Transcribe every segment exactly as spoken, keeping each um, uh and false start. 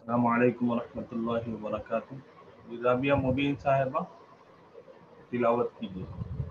السلام علیکم ورحمۃ اللہ وبرکاتہ. رابعہ مبین صاحبہ تلاوت کیجیے.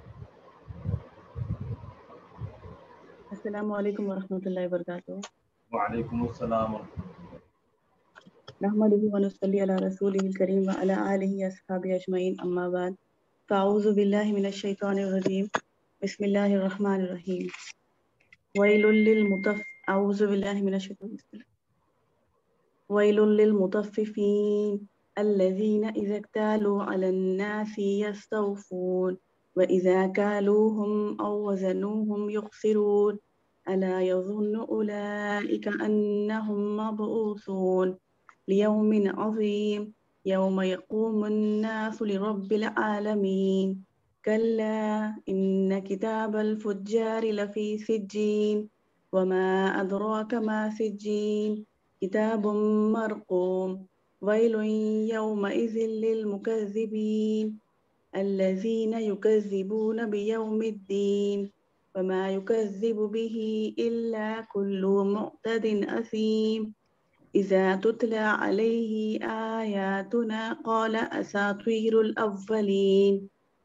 السلام علیکم ورحمۃ اللہ وبرکاتہ. وعلیکم السلام ورحمۃ اللہ. نحمده ونصلي على رسوله الكريم وعلى آله وأصحابه أجمعين أما بعد فأعوذ بالله من الشيطان الرجيم بسم الله الرحمن الرحيم ويل للمطف أعوذ بالله من الشيطان الرجيم ويل للمطففين الذين إذا اكتالوا على الناس يستوفون وإذا كالوهم أو وزنوهم يخسرون ألا يظن أولئك أنهم مبعوثون ليوم عظيم يوم يقوم الناس لرب العالمين كلا إن كتاب الفجار لفي سجين وما أدراك ما سجين كتاب مرقوم ويل يومئذ للمكذبين الذين يكذبون بيوم الدين وما يكذب به إلا كل معتد أثيم إذا تتلى عليه آياتنا قال أساطير الأولين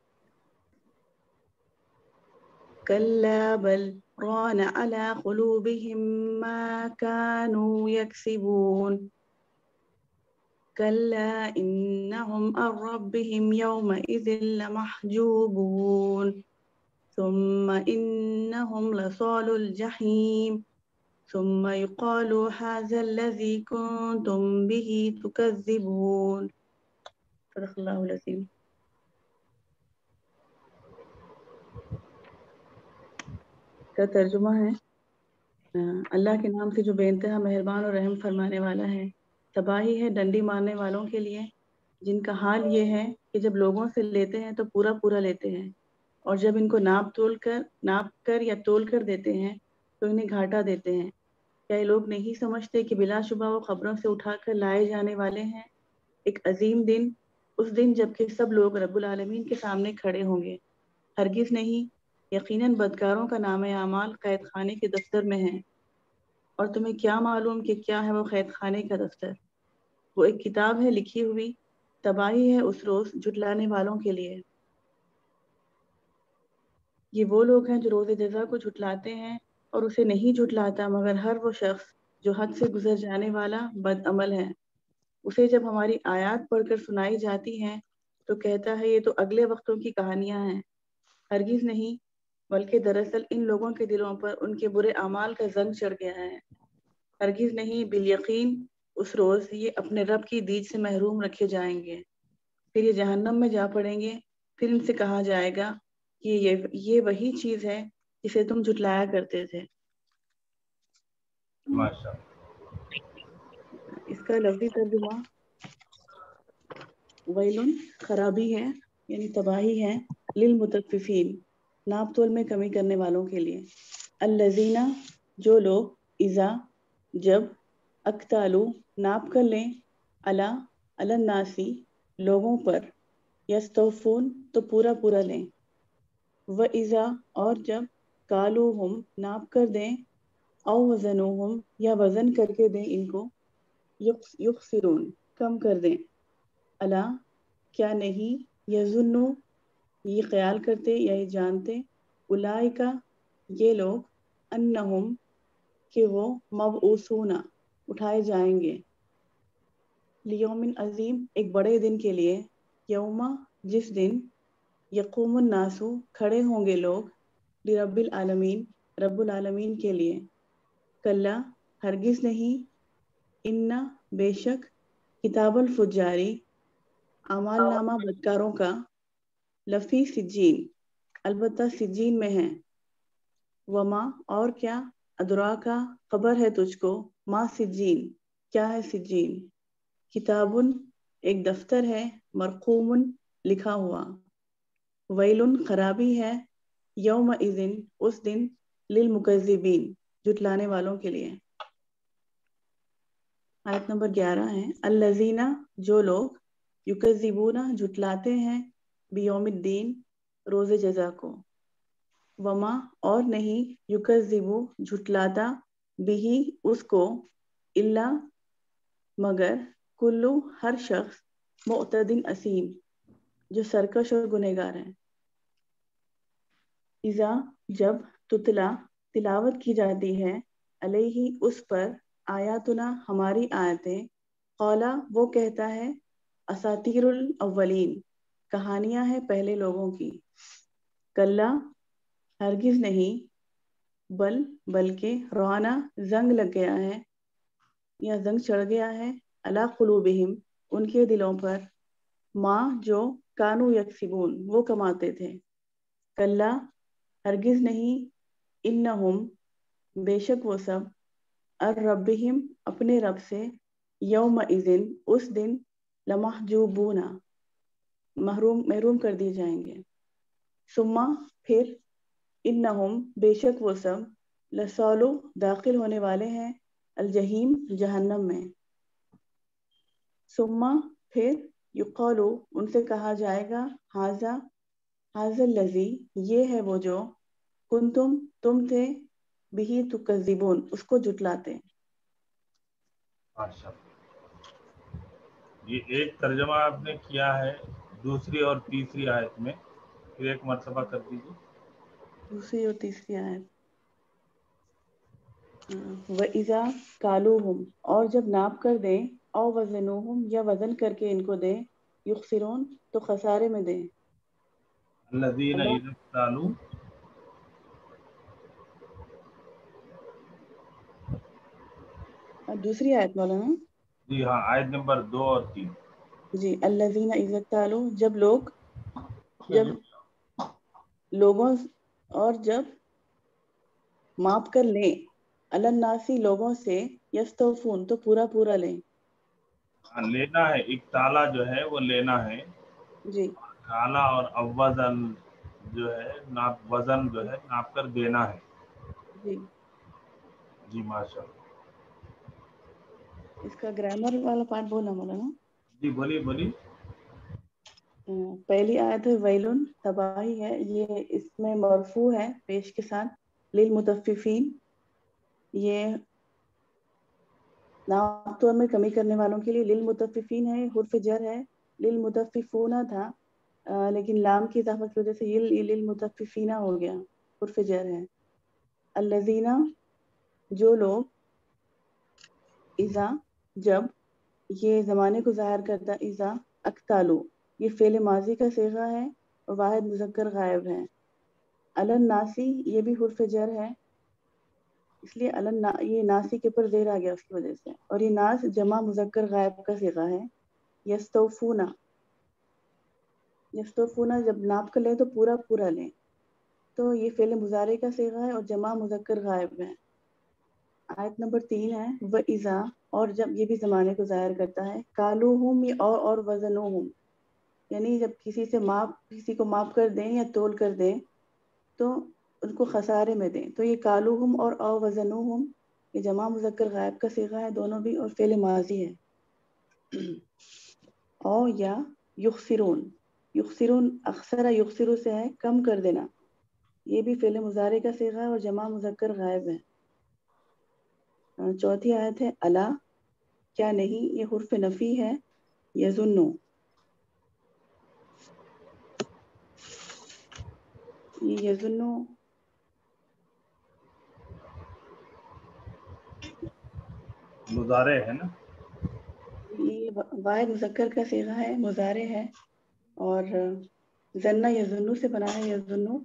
كلا بل ران على قلوبهم ما كانوا يكسبون كلا إنهم عن ربهم يومئذ لمحجوبون ثم إنهم لصالو الجحيم ثم يقال هذا الذي كنتم به تكذبون. صدق اللہ العظیم. کا ترجمہ ہے اللہ کے نام سے جو بے انتہا مہربان اور رحم فرمانے والا ہے. تباہی ہے ڈنڈی مارنے والوں کے لیے جن کا حال یہ ہے کہ جب لوگوں سے لیتے ہیں تو پورا پورا لیتے ہیں اور جب ان کو ناپ تول کر ناپ کر یا تول کر دیتے ہیں تو انہیں گھاٹا دیتے ہیں. کیا یہ لوگ نہیں سمجھتے کہ بلا شبہ وہ خبروں سے اٹھا کر لائے جانے والے ہیں ایک عظیم دن، اس دن جب کہ سب لوگ رب العالمین کے سامنے کھڑے ہوں گے. ہرگز نہیں، یقیناً بدکاروں کا نام اعمال قید خانے کے دفتر میں ہے. اور تمہیں کیا معلوم کہ کیا ہے وہ قید خانے کا دفتر؟ وہ ایک کتاب ہے لکھی ہوئی. تباہی ہے اس روز جھٹلانے والوں کے لیے. یہ وہ لوگ ہیں جو روز جزا کو جھٹلاتے ہیں اور اسے نہیں جھٹلاتا مگر ہر وہ شخص جو حد سے گزر جانے والا بد عمل ہے. اسے جب ہماری آیات پڑھ کر سنائی جاتی ہیں تو کہتا ہے یہ تو اگلے وقتوں کی کہانیاں ہیں. ہرگز نہیں، بلکہ دراصل ان لوگوں کے دلوں پر ان کے برے اعمال کا زنگ چڑھ گیا ہے. ہرگز نہیں، بالیقین اس روز یہ اپنے رب کی دید سے محروم رکھے جائیں گے. پھر یہ جہنم میں جا پڑیں گے. پھر ان سے کہا جائے گا کہ یہ یہ وہی چیز ہے جسے تم جھٹلایا کرتے تھے. ماشاء اس کا لفظی ترجمہ ویلن خرابی ہے یعنی تباہی ہے، للمطففین ناپ تول میں کمی کرنے والوں کے لیے. الذین جو لوگ اذا جب اکتالو ناپ کر لیں علی علی الناسی لوگوں پر یستوفون تو پورا پورا لیں. و اذا اور جب کالوہم ناپ کر دیں او وزنوہم یا وزن کر کے دیں ان کو یخسرون کم کر دیں. الا کیا نہیں، یظنو یہ خیال کرتے یا یہ جانتے، اولئک یہ لوگ انہم کہ وہ مبعوثون اٹھائے جائیں گے، لیوم عظیم ایک بڑے دن کے لیے، یوما جس دن یقوم الناس کھڑے ہوں گے لوگ، لرب العالمین رب العالمین کے لیے. کلا ہرگز نہیں، انا بے شک کتاب الفجاری اعمال نامہ بدکاروں کا، لفی سجین البتہ سجین میں ہے. وما اور کیا، ادرا کا خبر ہے تجھ کو، ما سجین کیا ہے سجین، کتابن ایک دفتر ہے، مرقوم لکھا ہوا. ویلن خرابی ہے، یوم اذن اس دن، للمکذبین جھٹلانے والوں کے لیے. آیت نمبر گیارہ ہے الذین جو لوگ یکذبون جھٹلاتے ہیں بیوم الدین روز جزا کو. وما اور نہیں، یکذبو جھٹلاتا بھی اس کو، الا مگر कुल्लु हर शख्स, मुअतदिन असीम जो सरकश और गुनहगार है। इज़ा जब, तुतला तिलावत की जाती है, अलैहि उस पर, आयातुना हमारी आयतें, कौला वो कहता है, असातीरुल अव्वलीन कहानियां हैं पहले लोगों की। कल्ला हरगिज नहीं, बल बल्कि, राना जंग लग गया है या जंग चढ़ गया है, अला कुलूबिहिम उनके दिलों पर, माँ जो कानू यक्सिबून वो कमाते थे। कल्ला हरगिज नहीं, इन्नहुम बेशक वो सब, अर रब्बिहिम अपने रब से, यौम इज़िन उस दिन, लमहजूबूना महरूम महरूम कर दिए जाएंगे। सुम्मा फिर, इन्नहुम बेशक वो सब, लसौलु दाखिल होने वाले हैं, अलजहीम जहन्नम में। सुम्मा फिर, युक़ालु उनसे कहा जाएगा, हाजा हाज़ल लज़ी ये है वो जो, कुंतुम तुम थे, बिही तुकज़्ज़िबून उसको जुटलाते। अच्छा, ये एक तर्जमा आपने किया है दूसरी और तीसरी आयत में, फिर एक मर्तबा कर दीजिए। दूसरी और तीसरी आयत। व इज़ा कालूहुम और जब नाप कर दें, औ वज़नुहुम या वज़न करके इनको दें, युखसिरून तो खसारे में दें। अल्लज़ीना अल्लाह इज़ा क़ालू, दूसरी आयत मौलाना। जी हाँ, आयत नंबर दो और तीन। जी, अल्लज़ीना इज़ा कालू जब लोग जब लोगों और जब माप कर लें, अलन्नासी लोगों से, यस्तौफून तो पूरा पूरा लें। हाँ, लेना है, एक ताला जो है वो लेना है, जी काला और अव्वजन जो है नाप, वजन जो है नाप कर देना है। जी, जी माशा। इसका ग्रामर वाला पार्ट बोलना मौलाना। जी बोलिए बोलिए। पहली आयत है वैलुन तबाही है, ये इसमें मरफू है पेश के साथ, लिल मुतफ्फिफीन ये नाप में कमी करने वालों के लिए, लिल मुतफ्फिफीन है, हुर्फ जर है, लिल मुतफ्फिफूना था आ, लेकिन लाम की इजाफत की वजह से ये लिल मुतफ्फिफीना हो गया, हुर्फ जर है। अल्लज़ीना जो लोग, इज़ा जब, ये ज़माने को ज़ाहिर करता, इज़ा अक्तालू ये फ़ेल माजी का सीगा है और वाहिद मुज़क्कर गायब है। अलन नासी ये भी हुर्फ जर है, इसलिए अलन ना, ये नासी के ऊपर जेर आ गया उसकी वजह से, और ये नास जमा मुज़क्कर गायब का सीगा है। यस्तौफूना यस्तौफूना जब नाप कर लें तो पूरा पूरा लें, तो ये फ़ेल मुज़ारे का सीगा है और जमा मुज़क्कर गायब है। आयत नंबर तीन है, व इज़ा और जब, ये भी ज़माने को ज़ाहिर करता है, कालूहुम और और वज़नुहुम यानी जब किसी से माप किसी को माप कर दें या तोल कर दें तो उनको खसारे में दें। तो ये कालूहुम और अ वज़नुहुम ये जमा मुज़क्कर गायब का सीगा है दोनों भी, और फ़ेल माजी है। औ या युखसिरून युखसिरून अक्सर युखसिरू से है कम कर देना, ये भी फ़ेल मुज़ारे का सीगा है और जमा मुज़क्कर गायब है। चौथी आयत है, अला क्या नहीं ये हुर्फ नफी है, यजुन्नु ये यजुन्नु मुजारे है ना। ये वाहिद मुज़क्कर का सीगा है, मुज़ारे है, और जन्ना यजुन्नु से बना है, यजुन्नु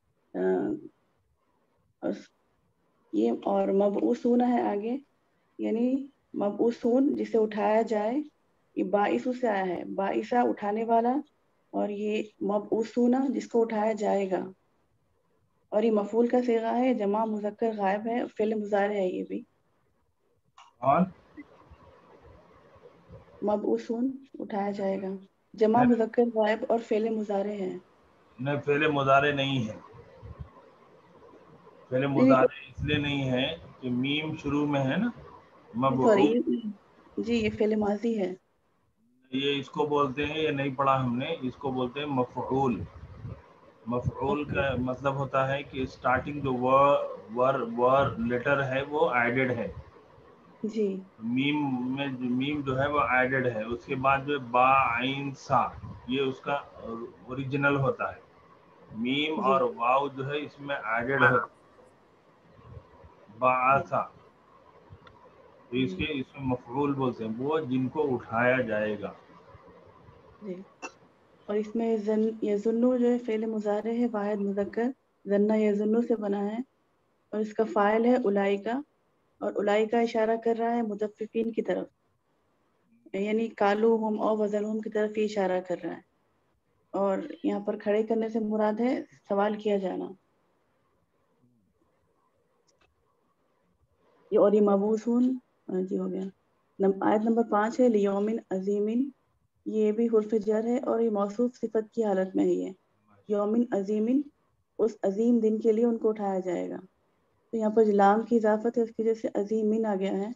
और ये और मबऊसून है आगे, यानी मबऊसून जिसे उठाया जाए, ये बाइसु से आया है, बाइसा उठाने वाला, और ये मबऊसूना जिसको उठाया जाएगा, और ये मफूल का सीगा है, जमा मुज़क्कर गायब है, फ़िल मुज़ारे है ये भी। और मबऊसून उठाया जाएगा, जमा मुज़क्कर गायब और फ़िल मुज़ारे है। नहीं, पहले मुजारे नहीं है, पहले नहीं मुजारे इसलिए नहीं है कि मीम शुरू में है ना, सॉरी, मबऊद। जी ये फ़िल माज़ी है। ये इसको बोलते हैं, ये नहीं पढ़ा हमने, इसको बोलते हैं मफऊल। मफऊल ओके, का मतलब होता है कि स्टार्टिंग जो वर वर वर लेटर है वो एडेड है, جی میم میں میم جو ہے وہ ایڈڈ ہے، اس کے بعد جو با عین سا یہ اس کا اوریجنل ہوتا ہے. میم جی اور واو جو ہے اس میں ایڈڈ ہوتا ہے باعثا، تو اس کے اس میں مفعول بولتے ہیں وہ جن کو اٹھایا جائے گا. جی. اور اس میں زن یظنو جو ہے فعل مضارع ہے واحد مذکر، ظنہ یظنو سے بنا ہے، اور اس کا فاعل ہے اولئکا، اور اولئکا اشارہ کر رہا ہے مطففین کی طرف، یعنی کالو ہم اور وزنہم کی طرف یہ اشارہ کر رہا ہے. اور یہاں پر کھڑے کرنے سے مراد ہے سوال کیا جانا. یہ اور یہ مبعوثون جی ہو گیا. آیت نمبر پانچ ہے لیومن عظیمن، یہ بھی حرف جر ہے اور یہ موصوف صفت کی حالت میں ہی ہے. یومن عظیمن، اس عظیم دن کے لیے ان کو اٹھایا جائے گا. تو یہاں پر لام کی اضافت ہے اس کی وجہ سے عظیمن آ گیا ہے.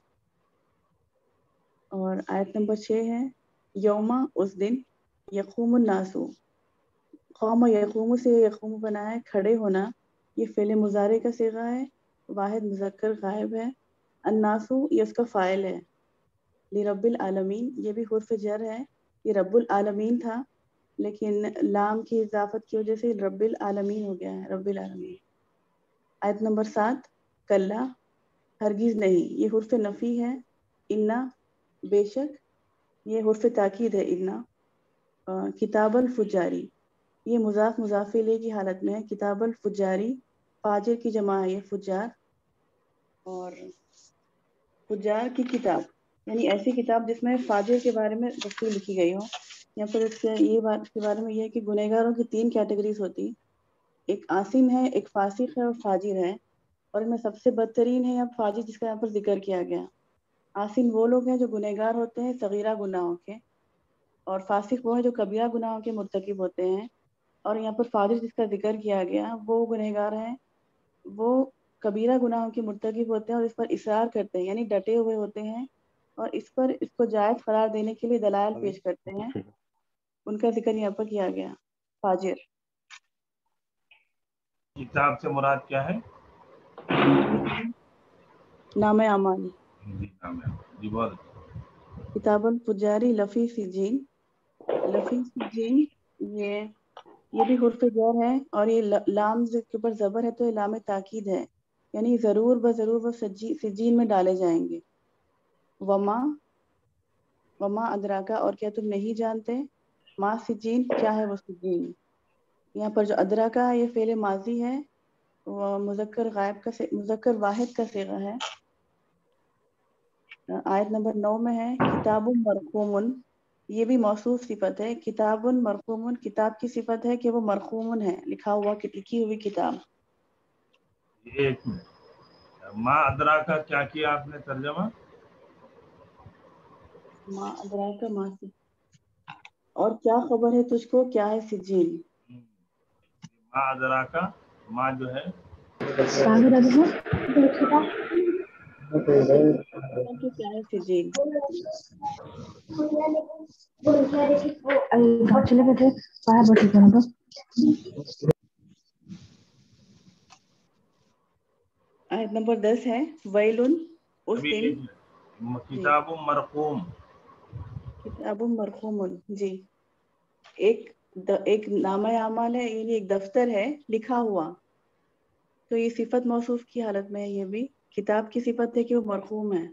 اور آیت نمبر چھ ہے یوما، اس دن، یقوم الناس، قوم یقوم سے یقوم بنا ہے کھڑے ہونا، یہ فعل مضارع کا صیغہ ہے واحد مذکر غائب ہے. الناسو یہ اس کا فاعل ہے. لرب العالمین یہ بھی حرف جر ہے، یہ رب العالمین تھا لیکن لام کی اضافت کی وجہ سے رب العالمین ہو گیا ہے، رب العالمین. آیت نمبر سات کلا، ہرگز نہیں، یہ حرف نفی ہے. انا، بے شک، یہ حرف تاکید ہے انا. کتاب الفجاری، یہ مضاف مضاف الیہ کی حالت میں ہے. کتاب الفجاری فاجر کی جمع ہے یہ فجار. اور فجار کی کتاب یعنی ایسی کتاب جس میں فاجر کے بارے میں تفصیل لکھی گئی ہو. یہاں پر اس کے یہ بات کے بارے میں یہ ہے کہ گنہگاروں کی تین کیٹیگریز ہوتی، ایک عاصم ہے، ایک فاسق ہے اور فاجر ہے. اور ان میں سب سے بدترین ہے یہاں فاجر جس کا یہاں پر ذکر کیا گیا. عاصم وہ لوگ ہیں جو گنہگار ہوتے ہیں صغیرہ گناہوں کے، اور فاسق وہ ہے جو کبیرہ گناہوں کے مرتکب ہوتے ہیں. اور یہاں پر فاجر جس کا ذکر کیا گیا وہ گنہگار ہیں وہ کبیرہ گناہوں کے مرتکب ہوتے ہیں اور اس پر اصرار کرتے ہیں یعنی ڈٹے ہوئے ہوتے ہیں اور اس پر اس کو جائز قرار دینے کے لیے دلائل پیش کرتے ہیں. ان کا ذکر یہاں پر کیا گیا فاجر. کتاب سے مراد کیا ہے؟ نام اعمال. جی نام ہے جی بہت. کتاب الفجاری لفی سجین، لفی سجین یہ یہ بھی حرف جر ہے اور یہ لام کے اوپر زبر ہے تو یہ لام تاکید ہے یعنی ضرور بضرور وہ سجین میں ڈالے جائیں گے. وما، وما ادراکا، اور کیا تم نہیں جانتے، ما سجین کیا ہے وہ سجین. یہاں پر جو ادراکا ہے یہ فعل ماضی ہے، وہ مذکر غائب کا مذکر واحد کا صیغہ ہے. آیت نمبر نو میں ہے کتاب مرقوم، یہ بھی موصوف صفت ہے. کتاب مرقوم کتاب کی صفت ہے کہ وہ مرقوم ہے، لکھا ہوا لکھی ہوئی کتاب. ایک منٹ، ما ادراکا کیا کیا آپ نے ترجمہ؟ ما ادراکا ما سی، اور کیا خبر ہے تجھ کو کیا ہے سجین. ما ادراکا، ما جو ہے کیا ہے سجین. آیت نمبر دس ہے ویلن، اس ابھی دن. ایک جی کتاب مرقوم. کتاب مرقوم جی ایک ایک نامہ اعمال ہے یعنی ایک دفتر ہے لکھا ہوا، تو یہ صفت موصوف کی حالت میں ہے. یہ بھی کتاب کی صفت ہے کہ وہ مرقوم ہے.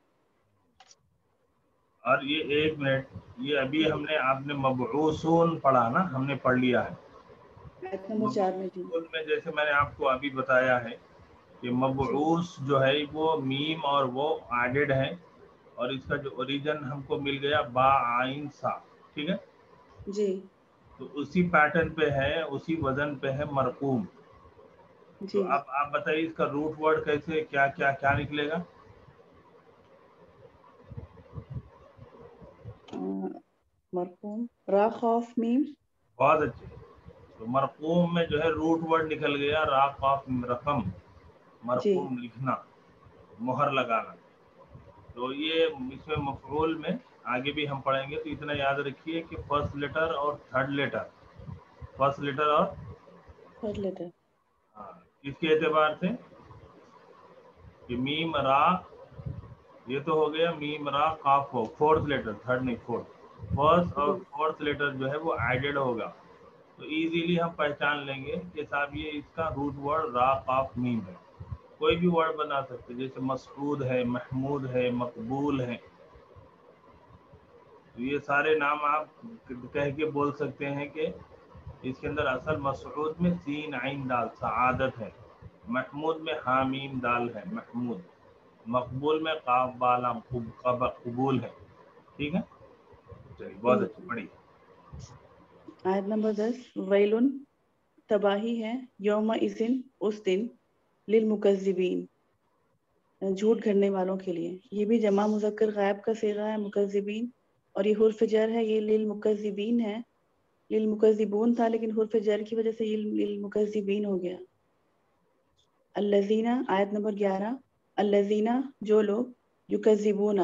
اور یہ ایک منٹ، یہ ابھی ہم نے آپ نے مبعوثون پڑھا نا، ہم نے پڑھ لیا ہے. آیت نمبر چار میں جی مبعوثون میں جیسے میں نے آپ کو ابھی بتایا ہے کہ جی مبعوث جو ہے وہ میم اور وہ ایڈڈ ہے اور اس کا جو اوریجن ہم کو مل گیا با عین سا، ٹھیک ہے. جی تو اسی پیٹرن پہ ہے، اسی وزن پہ ہے مرقوم. تو جی اب آپ بتائیے اس کا روٹ ورڈ کیسے کیا کیا کیا نکلے گا؟ مرقوم را خوف میم. بہت اچھے. تو مرقوم میں جو ہے روٹ ورڈ نکل گیا را قاف رقم، جی مرقوم لکھنا، مہر لگانا. تو یہ اس میں مفعول میں آگے بھی ہم پڑھیں گے تو اتنا یاد رکھیے کہ فرسٹ لیٹر اور تھرڈ لیٹر، فرسٹ لیٹر اور تھرڈ لیٹر ہاں کس کے اعتبار سے کہ میم را یہ تو ہو گیا میم را قاف ہو، فورتھ لیٹر، تھرڈ نہیں فورتھ، فرسٹ اور فورتھ لیٹر جو ہے وہ ایڈڈ ہوگا تو ایزیلی ہم پہچان لیں گے کہ صاحب یہ اس کا روٹ ورڈ را قاف میم ہے. کوئی بھی ورڈ بنا سکتے جیسے مسعود ہے، محمود ہے، مقبول ہے، یہ سارے نام آپ کہہ کے بول سکتے ہیں کہ اس کے اندر اصل مسعود میں سین عین دال سعادت ہے، محمود میں حامیم دال ہے محمود، مقبول میں قاف بالام قبول ہے. ٹھیک ہے، چلیے بہت اچھی پڑھی. آیت نمبر دس، ویلن تباہی ہے، یوم اذن اس دن، للمکذبین جھوٹ گھڑنے والوں کے لیے. یہ بھی جمع مذکر غائب کا صیغہ ہے مکذبین، اور یہ حرف جر ہے، یہ للمکذبین ہے. للمکذبون تھا لیکن حرف جر کی وجہ سے یہ للمکذبین ہو گیا. الذین، آیت نمبر گیارہ، الذین جو لوگ، یکذبون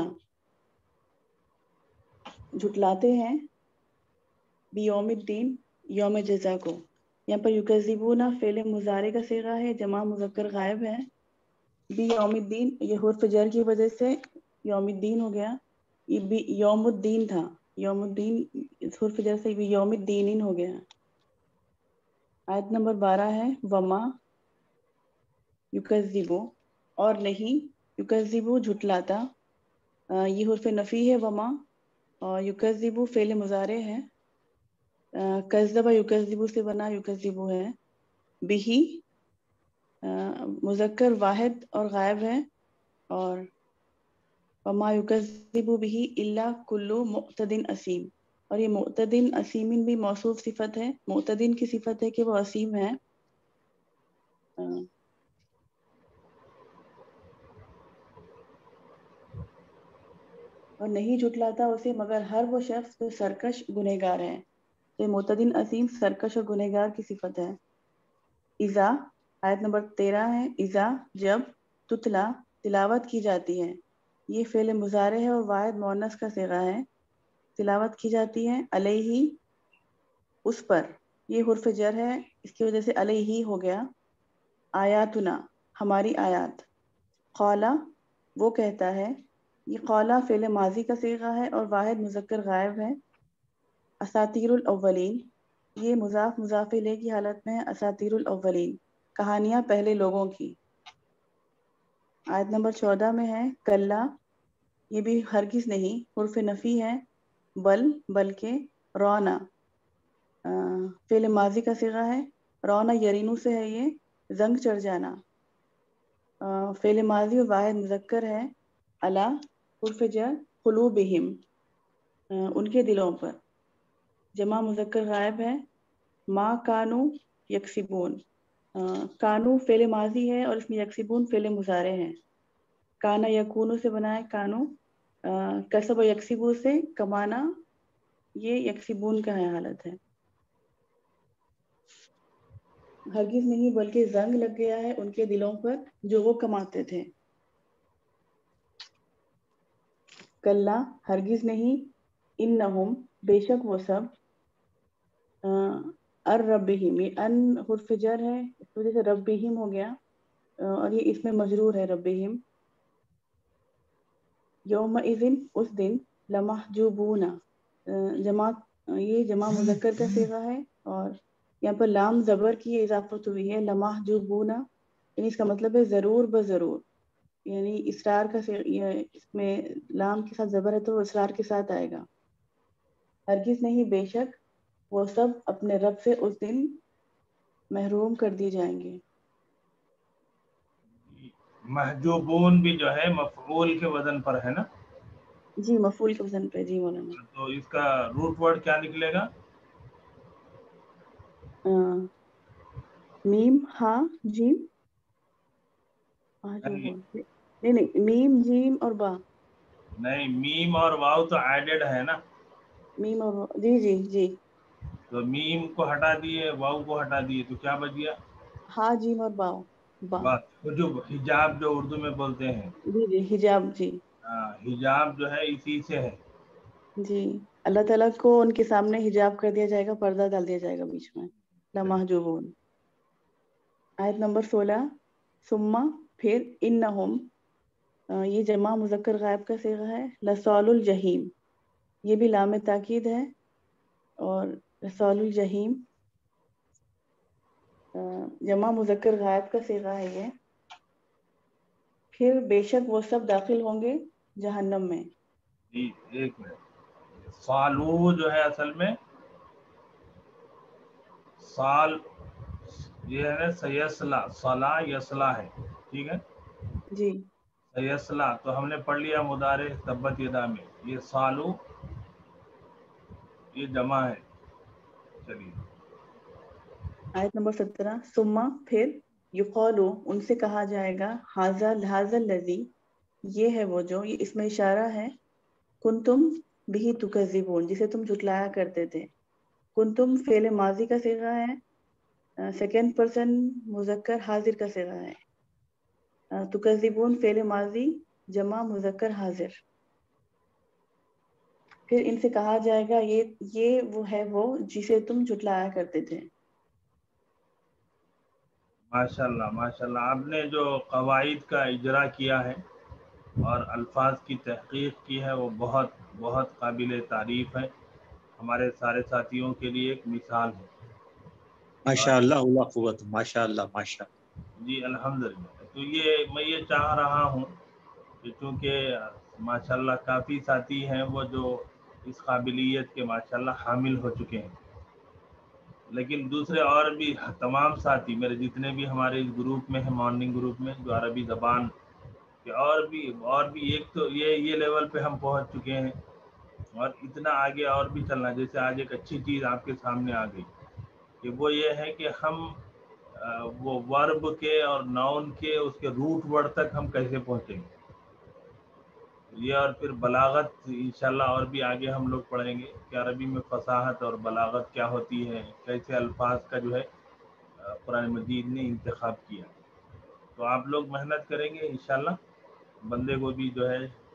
جھٹلاتے ہیں، بیوم الدین یوم جزا کو. یہاں پر یکذبون فعل مضارع کا صیغہ ہے، جمع مذکر غائب ہے. بی یوم الدین یہ حرف جر کی وجہ سے یوم الدین ہو گیا. یہ بھی یوم الدین تھا، یوم الدین اس حرف جر سے بھی یوم الدین ہو گیا. آیت نمبر بارہ ہے، وما یکذبو اور نہیں، یکذبو جھٹلاتا، یہ حرف نفی ہے وما، اور یکذبو فعل مضارع ہے. کذب یکذبو سے بنا یکذبو ہے. بہی مذکر واحد اور غائب ہے، اور وما یکذب بہ الا کل معتد اثیم، اور یہ معتدن اسیمن بھی موصوف صفت ہے. معتدن کی صفت ہے کہ وہ اسیم ہے. اور نہیں جھٹلاتا اسے مگر ہر وہ شخص جو سرکش گنہگار ہے. تو معتدن اسیم سرکش اور گنہگار کی صفت ہے. اذا، آیت نمبر تیرہ ہے، اذا جب، تتلا تلاوت کی جاتی ہے. یہ فعل مضارع ہے اور واحد مؤنث کا صیغہ ہے. تلاوت کی جاتی ہے، علیہ اس پر، یہ حرف جر ہے، اس کی وجہ سے علیہ ہو گیا. آیاتنا ہماری آیات. قولا وہ کہتا ہے، یہ قولا فعل ماضی کا صیغہ ہے اور واحد مذکر غائب ہے. اساطیر الاولین یہ مضاف مضاف الیہ کی حالت میں ہے. اساطیر الاولین کہانیاں پہلے لوگوں کی. آیت نمبر چودہ میں ہے، کلا یہ بھی ہرگز نہیں، حرف نفی ہے. بل بلکہ، رونا فعل ماضی کا صیغہ ہے، رونا یرینو سے ہے، یہ زنگ چڑھ جانا. فعل ماضی و واحد مذکر ہے. الا حرف جر، قلوبہم ان کے دلوں پر. جمع مذکر غائب ہے. ما کانو یکسبون، کانو فعل ماضی ہے اور اس میں یکسبون فعل مضارع ہے. کانا یکونو سے بنا ہے کانو. کسب و یکسبو سے کمانا، یہ یکسبون کا ہے حالت ہے. ہرگز نہیں بلکہ زنگ لگ گیا ہے ان کے دلوں پر جو وہ کماتے تھے. کلا ہرگز نہیں، انہم بے شک وہ سب، الربہم یہ ان حرف جر ہے، اس وجہ سے ربہم ہو گیا، اور یہ اس میں مجرور ہے ربہم. یوم اذن اس دن، لمحجوبون جمع یہ جمع مذکر کا صیغہ ہے، اور یہاں پر لام زبر کی اضافت ہوئی ہے. لمحجوبون یعنی اس کا مطلب ہے ضرور بضرور، یعنی اسرار کا اس میں لام کے ساتھ زبر ہے تو وہ اسرار کے ساتھ آئے گا. ہرگز نہیں بے شک وہ سب اپنے رب سے اس دن محروم کر دیے جائیں گے. محجوبون بھی جو ہے مفعول کے وزن پر ہے نا؟ جی مفعول کے وزن پہ. جی مولانا. تو اس کا روٹ ورڈ کیا نکلے گا؟ میم ہا جیم. نہیں نہیں میم جیم اور با. نہیں، میم اور واو تو ایڈڈ ہے نا. میم اور جی جی جی. تو میم کو ہٹا دیے، واو کو ہٹا دیے، تو کیا بچ گیا؟ ہا جیم اور با. با بس جو حجاب جو اردو میں بولتے ہیں. جی جی حجاب. جی ہاں، حجاب جو ہے اسی سے ہے. جی اللہ تعالیٰ کو ان کے سامنے حجاب کر دیا جائے گا، پردہ ڈال دیا جائے گا بیچ میں. لمحجوبون. آیت نمبر سولہ، ثم پھر، انہم یہ جمع مذکر غائب کا صیغہ ہے. لصال الجحیم، یہ بھی لام تاکید ہے. اور لصال الجحیم جمع مذکر غائب کا صیغہ ہے یہ. پھر بے شک وہ سب داخل ہوں گے جہنم میں. جی ایک منٹ، سالو جو ہے اصل میں سال یہ ہے سیسلا، صلا یسلا ہے، ٹھیک ہے جی. سیسلا تو ہم نے پڑھ لیا مضارع تبت یدا میں. یہ سالو یہ جمع ہے. چلیے آیت نمبر سترہ. ثم پھر یقالو ان سے کہا جائے گا ھذا ھذا الذی یہ ہے وہ جو، یہ اس میں اشارہ ہے کنتم بہ تکذبون جسے تم جھٹلایا کرتے تھے. کنتم فعل ماضی کا صیغہ ہے، سیکنڈ پرسن مذکر حاضر کا صیغہ ہے. تکذبون فعل ماضی جمع مذکر حاضر. پھر ان سے کہا جائے گا یہ یہ وہ ہے وہ جسے تم جھٹلایا کرتے تھے. ماشاء اللہ ماشاء اللہ، آپ نے جو قواعد کا اجرا کیا ہے اور الفاظ کی تحقیق کی ہے وہ بہت بہت قابل تعریف ہے. ہمارے سارے ساتھیوں کے لیے ایک مثال ہے. ماشاء اللہ لا قوت، ماشاء اللہ ماشاء اللہ. جی الحمدللہ. تو یہ میں یہ چاہ رہا ہوں کہ چونکہ ماشاء اللہ کافی ساتھی ہیں وہ جو اس قابلیت کے ماشاء اللہ حامل ہو چکے ہیں، لیکن دوسرے اور بھی تمام ساتھی میرے جتنے بھی ہمارے اس گروپ میں ہیں، مارننگ گروپ میں، جو عربی زبان کہ اور بھی اور بھی ایک تو یہ یہ لیول پہ ہم پہنچ چکے ہیں اور اتنا آگے اور بھی چلنا. جیسے آج ایک اچھی چیز آپ کے سامنے آ گئی کہ وہ یہ ہے کہ ہم وہ ورب کے اور ناؤن کے اس کے روٹ ورڈ تک ہم کیسے پہنچیں گے یہ. اور پھر بلاغت انشاءاللہ اور بھی آگے ہم لوگ پڑھیں گے کہ عربی میں فصاحت اور بلاغت کیا ہوتی ہے، کیسے الفاظ کا جو ہے قرآن مجید نے انتخاب کیا. تو آپ لوگ محنت کریں گے انشاءاللہ، بندے کو بھی جو ہے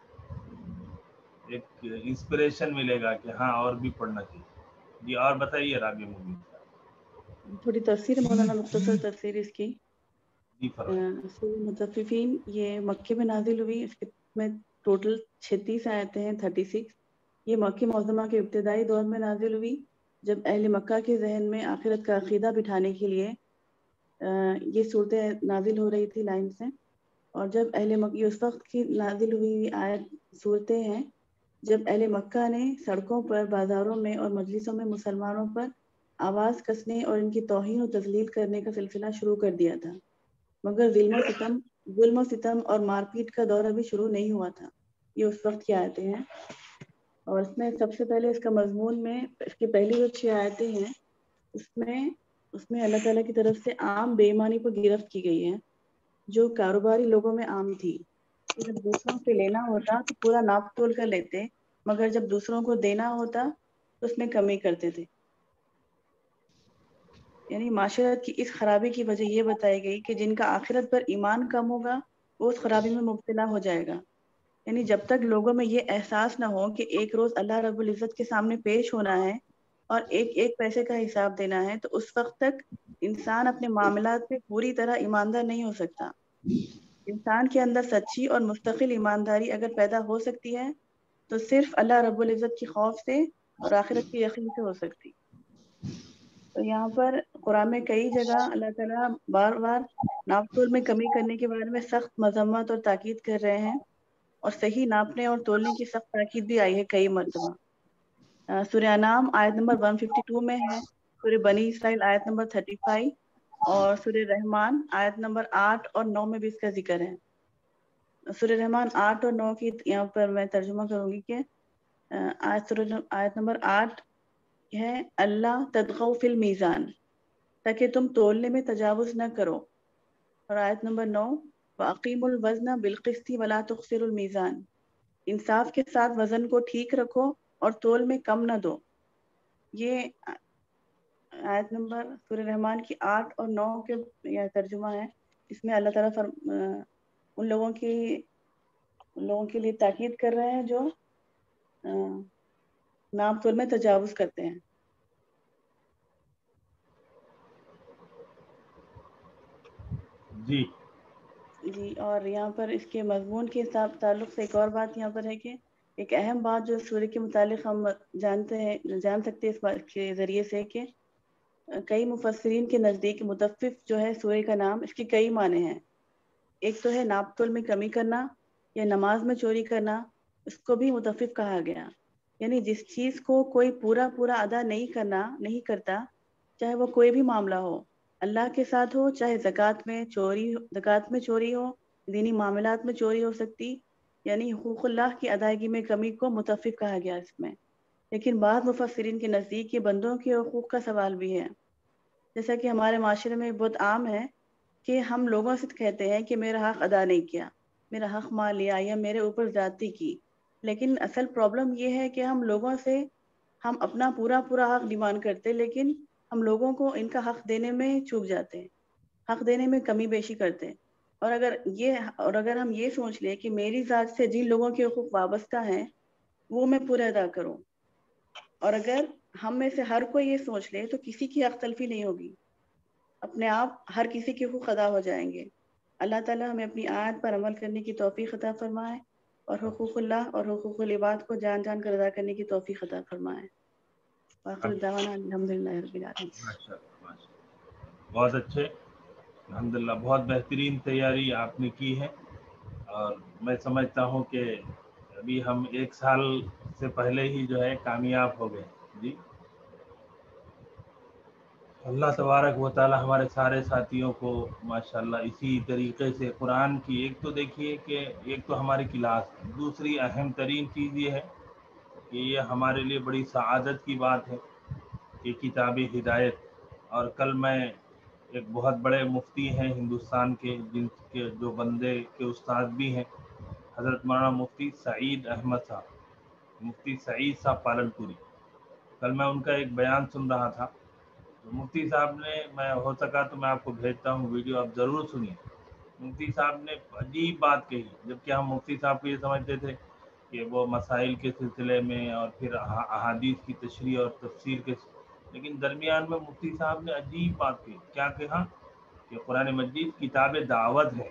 ایک انسپریشن ملے گا کہ ہاں اور بھی پڑھنا چاہیے. جی اور بتائیے رابعہ مومن. تھوڑی تفسیر مولانا، مختصر تفسیر اس کی. جی فرمائیں. سورہ مطففین یہ مکے میں نازل ہوئی. اس کے میں ٹوٹل چھتیس آیتیں ہیں، تھرٹی سکس. یہ مکی معظمہ کے ابتدائی دور میں نازل ہوئی جب اہل مکہ کے ذہن میں آخرت کا عقیدہ بٹھانے کے لیے یہ صورتیں نازل ہو رہی تھی لائن سے. اور جب اہل مکہ اس وقت کی نازل ہوئی آیت صورتیں ہیں جب اہل مکہ نے سڑکوں پر، بازاروں میں اور مجلسوں میں مسلمانوں پر آواز کسنے اور ان کی توہین و تذلیل کرنے کا سلسلہ شروع کر دیا تھا، مگر ظلم و ستم ظلم و ستم اور مار پیٹ کا دور ابھی شروع نہیں ہوا تھا. یہ اس وقت کی آیتیں ہیں. اور اس میں سب سے پہلے اس کا مضمون میں اس کی پہلی جو چھ آیتیں ہیں اس میں اس میں اللہ تعالیٰ کی طرف سے عام بے ایمانی پر گرفت کی گئی ہے جو کاروباری لوگوں میں عام تھی. جب دوسروں سے لینا ہوتا تو پورا ناپ تول کر لیتے، مگر جب دوسروں کو دینا ہوتا تو اس میں کمی کرتے تھے. یعنی معاشرت کی اس خرابی کی وجہ یہ بتائی گئی کہ جن کا آخرت پر ایمان کم ہوگا وہ اس خرابی میں مبتلا ہو جائے گا. یعنی جب تک لوگوں میں یہ احساس نہ ہو کہ ایک روز اللہ رب العزت کے سامنے پیش ہونا ہے اور ایک ایک پیسے کا حساب دینا ہے، تو اس وقت تک انسان اپنے معاملات پہ پوری طرح ایماندار نہیں ہو سکتا. انسان کے اندر سچی اور مستقل ایمانداری اگر پیدا ہو سکتی ہے تو صرف اللہ رب العزت کی خوف سے اور آخرت کے یقین سے ہو سکتی. تو یہاں پر قرآن میں کئی جگہ اللہ تعالیٰ بار بار ناپ تول میں کمی کرنے کے بارے میں سخت مذمت اور تاکید کر رہے ہیں، اور صحیح ناپنے اور تولنے کی سخت تاکید بھی آئی ہے کئی مرتبہ. سورہ انعام آیت نمبر ایک سو باون میں ہے، سورہ بنی اسرائیل آیت نمبر پینتیس اور سورہ رحمان آیت نمبر آٹھ اور نو میں بھی اس کا ذکر ہے. سورہ رحمان آٹھ اور نو کی یہاں پر میں ترجمہ کروں گی کہ آیت سورہ آیت نمبر آٹھ ہے اللہ تطغوا فی المیزان، تاکہ تم تولنے میں تجاوز نہ کرو. اور آیت نمبر نو وَأَقِیمُوا الْوَزْنَ بِالْقِسْطِ وَلَا تُخْسِرُوا الْمِیزَانَ، انصاف کے ساتھ وزن کو ٹھیک رکھو اور تول میں کم نہ دو. یہ آیت نمبر سورہ رحمان کی آٹھ اور نو کے یہ ترجمہ ہے. اس میں اللہ تعالیٰ فرم ان لوگوں کی ان لوگوں کے لیے تاکید کر رہے ہیں جو ناپ تول میں تجاوز کرتے ہیں. جی جی، اور یہاں پر اس کے مضمون کے حساب تعلق سے ایک اور بات یہاں پر ہے کہ ایک اہم بات جو سورہ کے متعلق ہم جانتے ہیں جان سکتے ہیں اس بات کے ذریعے سے کہ کئی مفسرین کے نزدیک متفف جو ہے سورہ کا نام، اس کے کئی معنی ہیں. ایک تو ہے ناپ تول میں کمی کرنا یا نماز میں چوری کرنا، اس کو بھی متفف کہا گیا. یعنی جس چیز کو کوئی پورا پورا ادا نہیں کرنا نہیں کرتا، چاہے وہ کوئی بھی معاملہ ہو، اللہ کے ساتھ ہو، چاہے زکوٰۃ میں چوری زکوٰۃ میں چوری ہو، دینی معاملات میں چوری ہو سکتی، یعنی حقوق اللہ کی ادائیگی میں کمی کو متفف کہا گیا اس میں. لیکن بعض مفسرین کے نزدیک یہ بندوں کے حقوق کا سوال بھی ہے. جیسا کہ ہمارے معاشرے میں بہت عام ہے کہ ہم لوگوں سے کہتے ہیں کہ میرا حق ادا نہیں کیا، میرا حق مال لیا یا میرے اوپر زیادتی کی. لیکن اصل پرابلم یہ ہے کہ ہم لوگوں سے ہم اپنا پورا پورا حق ڈیمانڈ کرتے، لیکن ہم لوگوں کو ان کا حق دینے میں چوک جاتے ہیں، حق دینے میں کمی بیشی کرتے ہیں. اور اگر یہ اور اگر ہم یہ سوچ لیں کہ میری ذات سے جن لوگوں کے حقوق وابستہ ہیں وہ میں پورا ادا کروں، اور اگر ہم میں سے ہر کوئی یہ سوچ لے تو کسی کی حق تلفی نہیں ہوگی، اپنے آپ ہر کسی کے حقوق ادا ہو جائیں گے. اللہ تعالیٰ ہمیں اپنی آیت پر عمل کرنے کی توفیق عطا فرمائے اور حقوق اللہ اور حقوق العباد کو جان جان کر ادا کرنے کی توفیق عطا فرمائے. وآخر دعوانا الحمدللہ رب العالمین. بہت اچھے، الحمدللہ بہت بہترین تیاری آپ نے کی ہے. اور میں سمجھتا ہوں کہ ابھی ہم ایک سال سے پہلے ہی جو ہے کامیاب ہو گئے. جی اللہ تبارک و تعالی ہمارے سارے ساتھیوں کو ماشاءاللہ اسی طریقے سے قرآن کی، ایک تو دیکھیے کہ ایک تو ہماری کلاس، دوسری اہم ترین چیز یہ ہے کہ یہ ہمارے لیے بڑی سعادت کی بات ہے کہ کتاب ہدایت. اور کل میں ایک بہت بڑے مفتی ہیں ہندوستان کے، جن کے جو بندے کے استاد بھی ہیں، حضرت مولانا مفتی سعید احمد صاحب، مفتی سعید صاحب پالن پوری. کل میں ان کا ایک بیان سن رہا تھا. مفتی صاحب نے، میں ہو سکا تو میں آپ کو بھیجتا ہوں ویڈیو، آپ ضرور سنیے. مفتی صاحب نے عجیب بات کہی، جبکہ ہم مفتی صاحب کو یہ سمجھتے تھے کہ وہ مسائل کے سلسلے میں اور پھر احادیث کی تشریح اور تفسیر کے، لیکن درمیان میں مفتی صاحب نے عجیب بات کہی. کیا کہا کہ قرآن مجید کتاب دعوت ہے،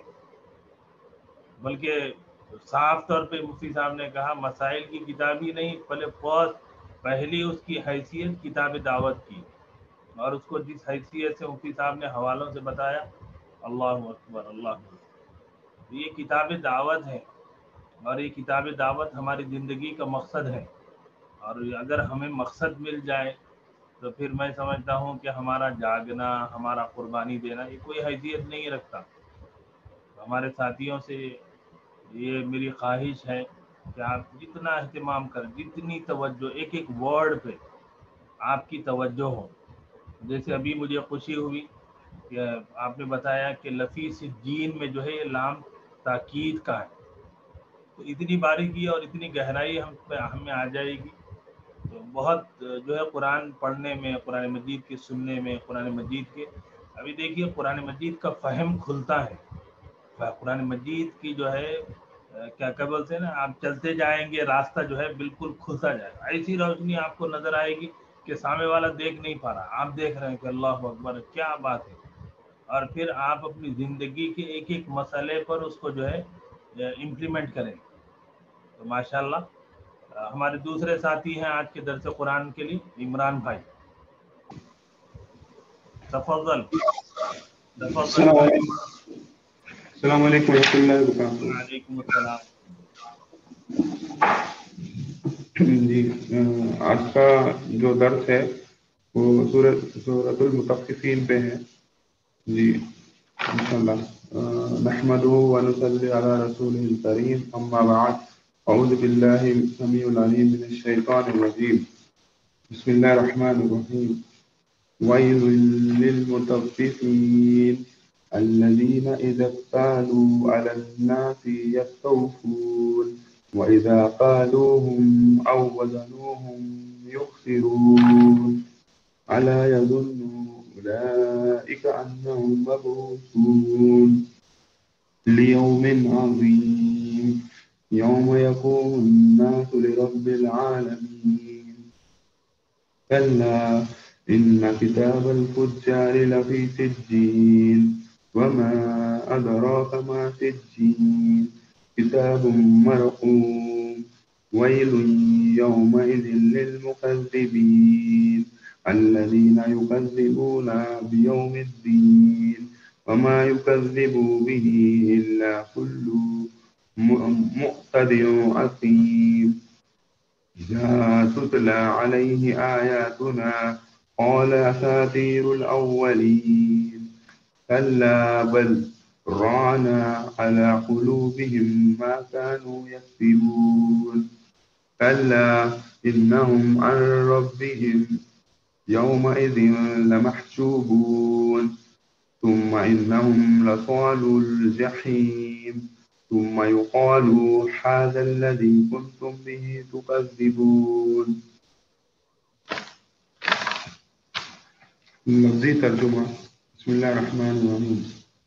بلکہ صاف طور پہ مفتی صاحب نے کہا مسائل کی کتاب ہی نہیں، بلکہ پہلی اس کی حیثیت کتاب دعوت کی. اور اس کو جس حیثیت سے مفتی صاحب نے حوالوں سے بتایا، اللہ اکبر اللہ اکبر. یہ کتاب دعوت ہے اور یہ کتاب دعوت ہماری زندگی کا مقصد ہے. اور اگر ہمیں مقصد مل جائے تو پھر میں سمجھتا ہوں کہ ہمارا جاگنا، ہمارا قربانی دینا یہ کوئی حیثیت نہیں رکھتا. ہمارے ساتھیوں سے یہ میری خواہش ہے کہ آپ جتنا اہتمام کریں، جتنی توجہ ایک ایک ورڈ پہ آپ کی توجہ ہو. جیسے ابھی مجھے خوشی ہوئی کہ آپ نے بتایا کہ لفی سجین میں جو ہے یہ لام تاکید کا ہے، تو اتنی باریکی اور اتنی گہرائی ہم پہ ہم میں آ جائے گی. تو بہت جو ہے قرآن پڑھنے میں، قرآن مجید کے سننے میں، قرآن مجید کے ابھی دیکھیے قرآن مجید کا فہم کھلتا ہے. قرآن مجید کی جو ہے کیا کیا بولتے ہیں نا، آپ چلتے جائیں گے راستہ جو ہے بالکل کھلتا جائے گا. ایسی روشنی آپ کو نظر آئے گی کہ سامنے والا دیکھ نہیں پا رہا، آپ دیکھ رہے ہیں کہ اللہ اکبر کیا بات ہے. اور پھر آپ اپنی زندگی کے ایک ایک مسئلے پر اس کو جو ہے امپلیمنٹ کریں. تو ماشاءاللہ ہمارے دوسرے ساتھی ہیں آج کے درس قرآن کے لیے، عمران بھائی. تفضل تفضل. السلام علیکم و رحمۃ اللہ وبرکاتہ. وعلیکم السلام. جی آج کا جو درس ہے وہ سورۃ المطففین پہ ہے. جی انشاءاللہ. نحمده ونصلي على رسوله الكريم، اما بعد. اعوذ باللہ السمیع العلیم من الشیطان الرجیم. بسم اللہ الرحمن الرحیم. وَيْلٌ لِّلْمُطَفِّفِينَ الَّذِينَ إِذَا اكْتَالُوا عَلَى النَّاسِ يَسْتَوْفُونَ وَإِذَا قَالُوهُمْ أَوْ وَّزَنُوهُمْ يُخْسِرُونَ. أَلَا يَظُنُّ أُولَٰئِكَ أَنَّهُم مَّبْعُوثُونَ لِيَوْمٍ عَظِيمٍ يَوْمَ يَقُومُ النَّاسُ لِرَبِّ الْعَالَمِينَ. كَلَّا إِنَّ كِتَابَ الْفُجَّارِ لَفِي سِجِّينٍ وما أدراك ما سجين كتاب مرقوم ويل يومئذ للمكذبين الذين يكذبون بيوم الدين وما يكذب به إلا كل مقتدر أثيم إذا تتلى عليه آياتنا قال أساطير الأولين كلا بل رعنا على قلوبهم ما كانوا يكسبون كلا إنهم عن ربهم يومئذ لمحجوبون ثم إنهم لصالوا الجحيم ثم يقال هذا الذي كنتم به تكذبون. لفظی ترجمہ. بسم اللہ الرحمن الرحیم.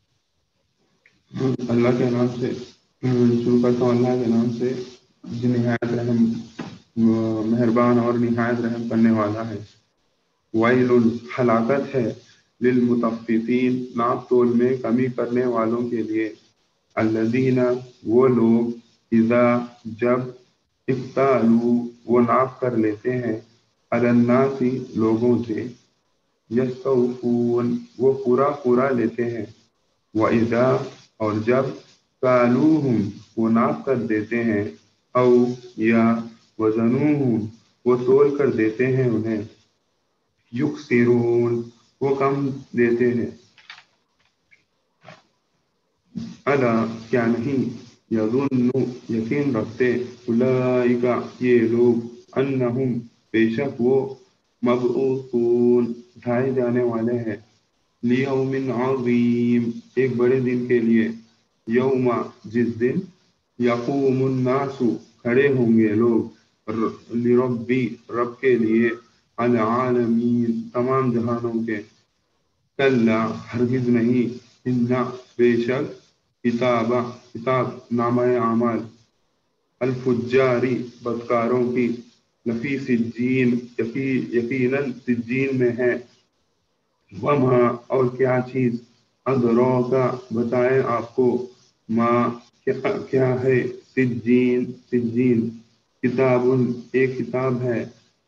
اللہ کے نام سے شروع کرتا ہوں، اللہ کے نام سے جو نہایت رحم مہربان اور نہایت رحم کرنے والا ہے. ویل ہلاکت ہے للمطففین ناپ تول میں کمی کرنے والوں کے لیے. الذین وہ لوگ اذا جب اکتالوا وہ ناپ کر لیتے ہیں علی الناس لوگوں سے یستوفون وہ پورا پورا لیتے ہیں. وَإِذَا اور جب کالوہم وہ ناپ کر دیتے ہیں او یا وزنوہم وہ تول کر دیتے ہیں انہیں یکسرون وہ کم دیتے ہیں. الا کیا نہیں یظن یقین رکھتے اولئک یہ لوگ انہم بے شک وہ مبعوثون اٹھائے جانے والے ہیں لیوم عظیم ایک بڑے دن کے لیے. یوم جس دن یقوم الناس کھڑے ہوں گے لوگ لربی رب کے لیے العالمین تمام جہانوں کے. کلا ہرگز نہیں ان بے شک کتاب کتاب نامہ اعمال الفجاری بدکاروں کی لفی سجین یقیناً سجین میں ہے. وما اور کیا چیز ادراکا بتائیں آپ کو ما کیا, کیا ہے سجین سجین کتاب ایک کتاب ہے